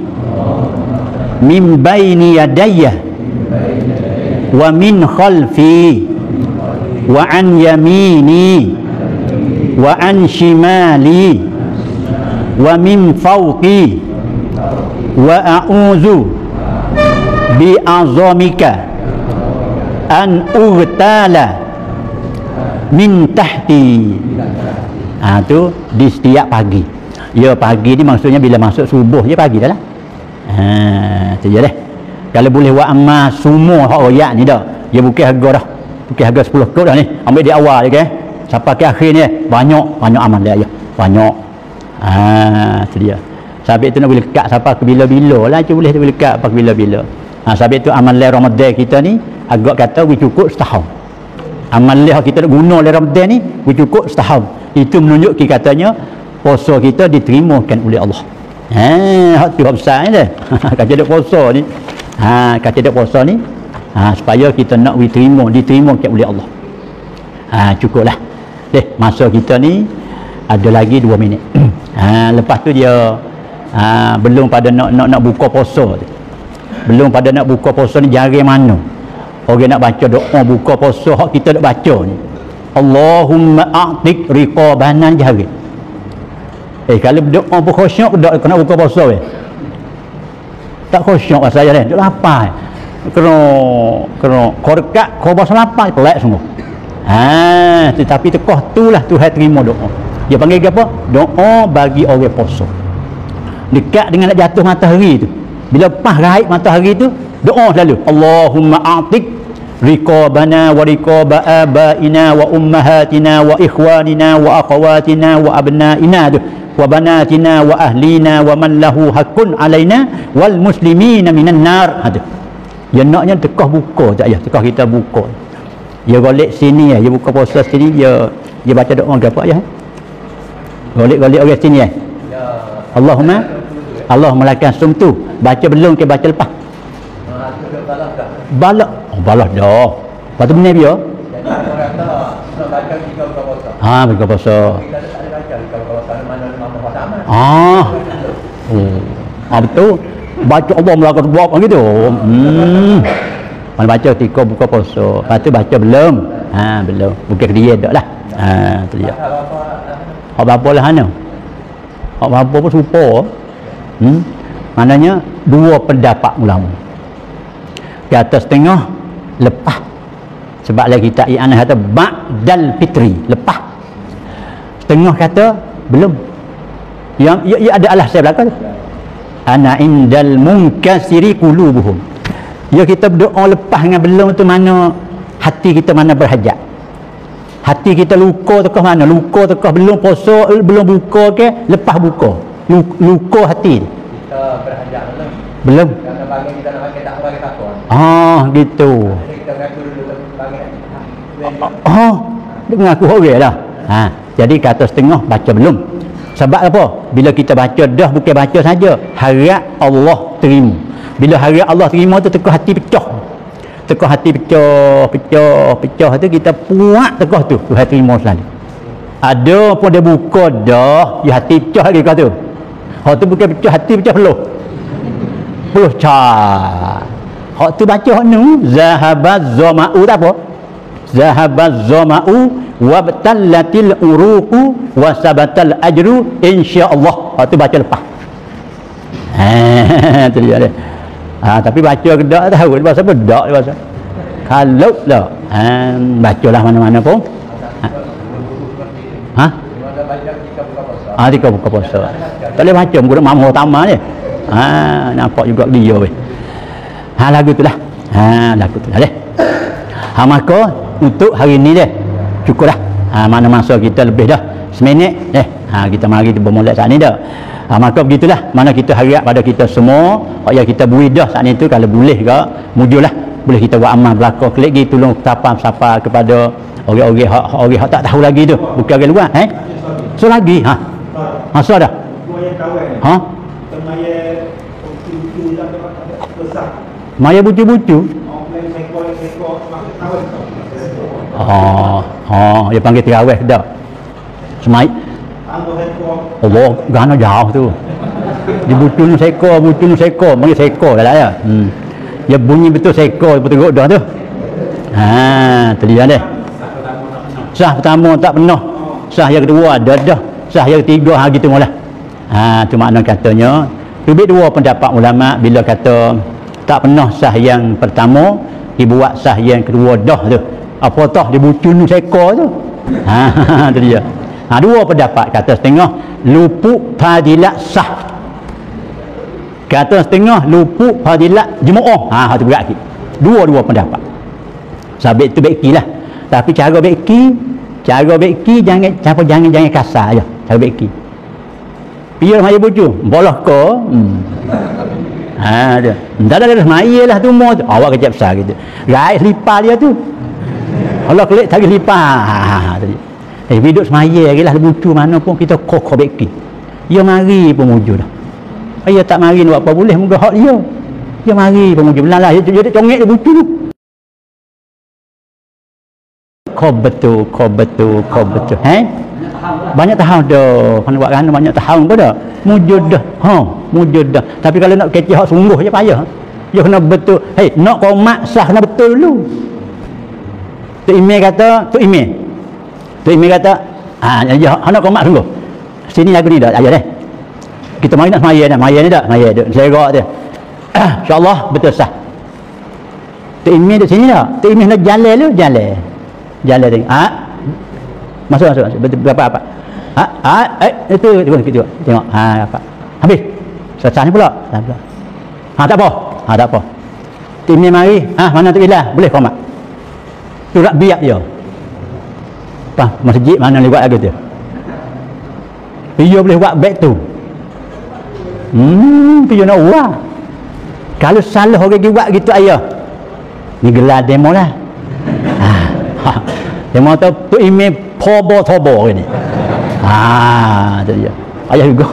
min baini yadayya wa min khalfi wa an yamini wa an shimali wa min fawqi wa a'udzu bi azamika an ugtala min tahti. Tu di setiap pagi. Ya pagi ni maksudnya bila masuk subuh je pagi dah lah. Tu je deh. Kalau boleh buat amal semua hak royak ni dah. Dia bukan harga dah. Bukan harga 10 kop dah ni. Ambil di awal je ke. Sampai ke akhir ni banyak amal dia ya. Banyak. Tu dia. Sabit tu nak boleh lekat sampai ke bila-bila lah. Boleh lekat sampai ke bila-bila. Sabit tu amal Ramadan kita ni agak kata cukup setahun. Amal kita nak guna dalam Ramadan ni cukup setahun. Itu menunjuk katanya puasa kita diterimakan oleh Allah. Hak tu besar ni dah. Kata dak puasa ni. Kata dak puasa ni supaya kita nak diterimakan oleh Allah. Cukuplah. Masa kita ni ada lagi 2 minit. Lepas tu dia belum pada nak buka puasa tu. Belum pada nak buka puasa ni jari mana orang nak baca doa buka puasa hak kita nak baca ni. Allahumma a'tik riqabana jari. Kalau doa pun khusyuk dak kena buka puasa tak khusyuk saya ni duk lapar kena korkat khabar lapar pelak sungguh. Tetapi tekah itulah Tuhan terima doa. Dia panggil apa? Doa bagi orang puasa. Dekat dengan nak jatuh matahari tu. Bila pas raib matahari tu, doa selalu. Allahumma a'tik riqabana wa riqaba abaina wa ummahatina wa ikhwanina wa akhawatina wa abnaina tu. Wa banatina wa ahlina wa man lahu haqqun alaina wal muslimina minan nar. Dia naknya tekah buka tak ya? Tekah kita buka. Dia golek sini dia buka puasa sini dia baca doa ke apa ya? Golek orang sini ya. Allahumma lakal sumtu. Baca belum ke baca lepas? Balak. Balas dah. Lepas tu benar dia. Buka puasa. Betul. Baca Allah melakar buat gitu. Mana baca ketika buka puasa. Lepas tu baca belum? Belum. Bukan dia dak lah. Tu dia. Hak apa lah ana? Hak apa pun serupa. Maknanya 2 pendapat ulama. Di atas setengah lepas. Sebab lagi kita i'anah kata ba'dal fitri, lepas. Setengah kata belum. Yang ia ada alasan belakang tu. Ana indal munkasiri qulubuhum. Ya kita berdoa lepas dengan belum tu mana hati kita mana berhajat. Hati kita luka tekah mana? Luka tekah belum puasa, belum buka ke lepas buka. Luka hati. Kita berhajat belum. Kalau bagi kita nak pakai tak bagi takut. Gitu. Kita mengaku dulu bagi. Dia mengaku orang dah. Jadi kata setengah baca belum. Sebab apa? Bila kita baca dah bukan baca saja, harap Allah terima. Bila harap Allah terima tu tekah hati pecah. Tekah hati pecah tu kita puak tekah tu Tuhan terima selalu. Ada pun dia buka dah, dia hati pecah lagi kau tu. Hak tu bukan pecah hati pecah peluh. Peluh cah. Hak tu baca hak nu zahabaz zama'u tak apa? Zahabaz zama'u wabtallatil uruqu wa sabatal ajru insya-Allah. Hak tu baca lepas. Tu dia dia. Tapi baca ke tak tahu dia bahasa apa dak dia bahasa. Kalau dah bacalah mana-mana pun. Ha? Ada banyak jika buka puasa. Jika buka puasa. Tak boleh macam guna mampu utama ni. Nampak juga dia weh. Lagu tu lah. Lagu tu lah deh. Maka untuk hari ni deh. Cukup dah. Mana masa kita lebih dah. Seminit deh. Kita mari bermula saat ni dah. Maka begitulah. Mana kita harap pada kita semua. Ya kita beri dah saat ni tu. Kalau boleh ke. Mujulah. Boleh kita buat amal belakang. Klik lagi tolong sapa kepada orang-orang hak tak tahu lagi tu. Bukan orang luar. So lagi. So dah. Maya bucu-bucu. Dia panggil terawih dah. Semai. Allah, gana jauh tu. Dia bucu nu seko, panggil seko dah lah ya. Dia bunyi betul seko betul dah tu. Tu dia deh. Sah pertama tak penuh. Sah yang kedua ada dah. Sah yang ketiga gitu mula. Tu makna katanya. Lebih dua pendapat ulama bila kata tak pernah sah yang pertama dibuat sah yang kedua dah tu. Apa tah dibucun seko tu. Tu dia. Dua pendapat. Kata setengah luput fadilat sah. Kata setengah luput fadilat jemaah. Tu berat sikit. Dua pendapat. Sabit tu beki lah. Tapi cara beki jangan kasar aja. Cara beki. Piye maya bucu, bolah ko. Dia. Dah maya lah tu mo tu. Awak kecap besar gitu. Rai selipar dia tu. Allah kelik tadi selipar. Tadi. Hidup semaya lagi lah bucu mana pun kita kokoh beki. Dia mari pun wujud dah. Dia tak mari nak apa boleh muka hak dia. Dia mari pun wujud. Belalah dia congek dia bucu tu. Kau betul. Banyak tahun dah. Kalau buat kerana banyak tahun pun dah. Mujud dah. Tapi kalau nak kecil hak sungguh je payah. Dia kena betul. Nak komat sah kena betul dulu. Tu email kata, nak komat sungguh. Sini lagu ni dah, ayat deh. Kita mari nak semaya dah, maya dah. Serak dia. InsyaAllah betul sah. Tu email kat sini dah. Tu email nak jalan dulu, jalan tengok. Masuk. Berapa? Itu tengok. Apa? Habis. Selesai ni pula. Tak apa. Tim ni mari. Mana tu ilah? Boleh komat. Tu rak biak dia. Masjid mana boleh buat lagu tu? Dia boleh buat back tu. Dia nak buat. Kalau salah orang buat gitu ayah. Ni gelar demo lah. Demo tu email tobo ni. Tu dia. Ayah juga.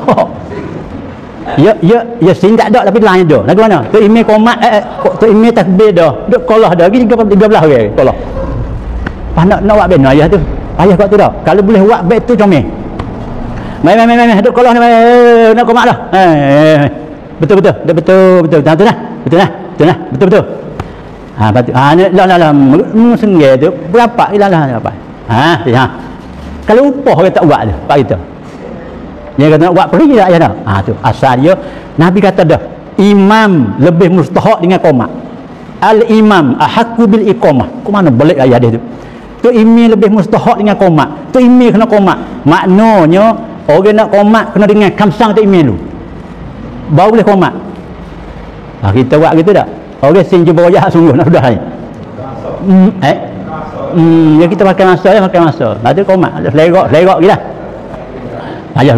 Ya sin tak ada tapi lain dah. Lagu mana? Tu email komat tu email takbir dah. Duk kolah dah. 13 orang kolah. Nak buat benar ayah tu. Ayah kat tu dah. Kalau boleh buat back tu comel. Mai duk kolah ni nak komat dah. Betul. Betul lah. Betul. Lah. Senggel tu berapa lah. Kalau upah orang tak buat tu, pak kita. Dia kata nak buat pergi tak ya dah. Tu asal dia Nabi kata dah, imam lebih mustahak dengan qomat. Al-imam ahqqu bil iqamah. Ku mana balik ayat dia tu. Tu imam lebih mustahak dengan qomat. Tu imam kena qomat. Maknanya orang nak qomat kena dengan kamsang tu imam dulu. Baru boleh qomat. Kita buat gitu tak? Orang sin jumpa wajah sungguh nak sudah ni. Ya kita makan masa. Lepas tu komat. Selegak lagi lah. Ayah.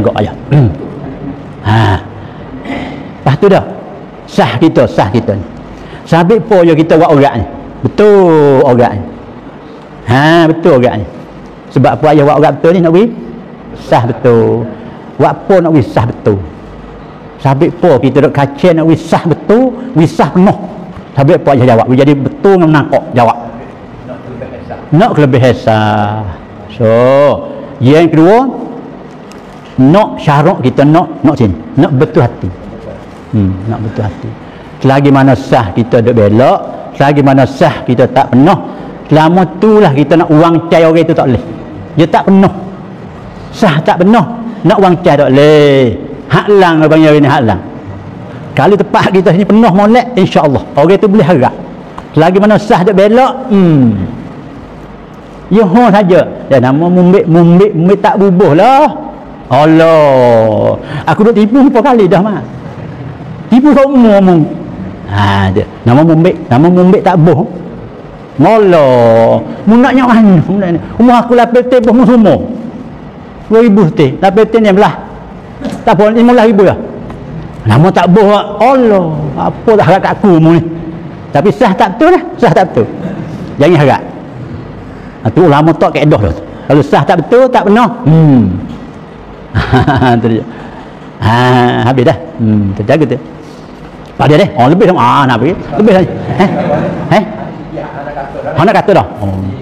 Lepas tu dah. Sah kita ni. Sabit po je kita buat orang ni. Betul orang ni. Betul orang ni. Sebab apa ayah buat orang betul ni nak beri? Sah betul. Buat po nak beri sah betul. Sabit po kita duk kacau nak beri sah betul, beri sah penuh. Sabit po ayah jawab. Jadi betul dengan menangkap jawab. Nak kelebihan sah. So, yang kedua, nak syarat kita nak sini. Nak betul hati. Nak betul hati. Selagi mana sah kita duk belok, selagi mana sah kita tak penuh, selama itulah kita nak wang cai orang itu tak boleh. Dia tak penuh. Sah tak penuh, nak wang cai tak boleh. Hak lang abang ni hak lang. Kalau tempat kita sini penuh molek, insya-Allah orang itu boleh harap. Selagi mana sah duk belok, Ya ha saja. Dan nama mumbik tak bubuh lah. Allah. Aku duk tipu berapa kali dah mak. Tipu semua mu. Ha dia. Nama mumbik tak buh. Molo. Mu nak nyak mana? Umur aku lapis teh pun semua. 2000 teh. Lapis teh ni belah. Tak apa 15,000 dah. Nama tak buh. Allah. Apa dah harap kat aku mu ni. Tapi sah tak betul lah. Sah tak betul. Jangan harap. Itu ulama tak kaedah dah. Kalau sah tak betul, tak benar. Itu dia. Habis dah. Terjaga tu. Pak dia deh. Oh lebih dah. Nak pergi. Lebih dah. Nak kata dah.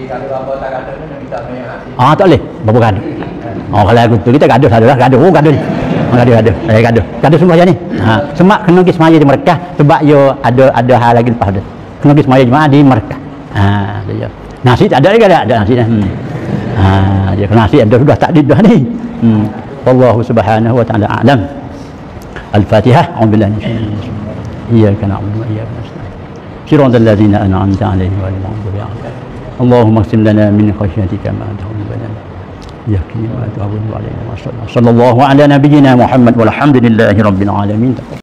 Tak boleh. Berapa gaduh? Kalau aku tu kita gaduh saja lah. Gaduh ni. Gaduh semua ni. Semak kena pergi semaya di Mekah sebab yo ada hal lagi lepas tu. Kena pergi semaya jemaah di Mekah. Dia. Nasi tak ada lagi ada nasi dah. Dia nasi ada sudah tak ada dah ni. Wallahu subhanahu wa ta'ala a'lam. Al-Fatihah. A'udzubillahi minasyaitanir rajim. Iyyaka na'budu wa iyyaka nasta'in. Shiratal ladzina an'amta 'alaihim ghairil maghdubi 'alaihim. Allahumma qsim lana min khashyatika ma tahulu lana. Yaqini ma tahulu 'alaina wa sallallahu ala nabiyyina Muhammad walhamdulillahi rabbil alamin.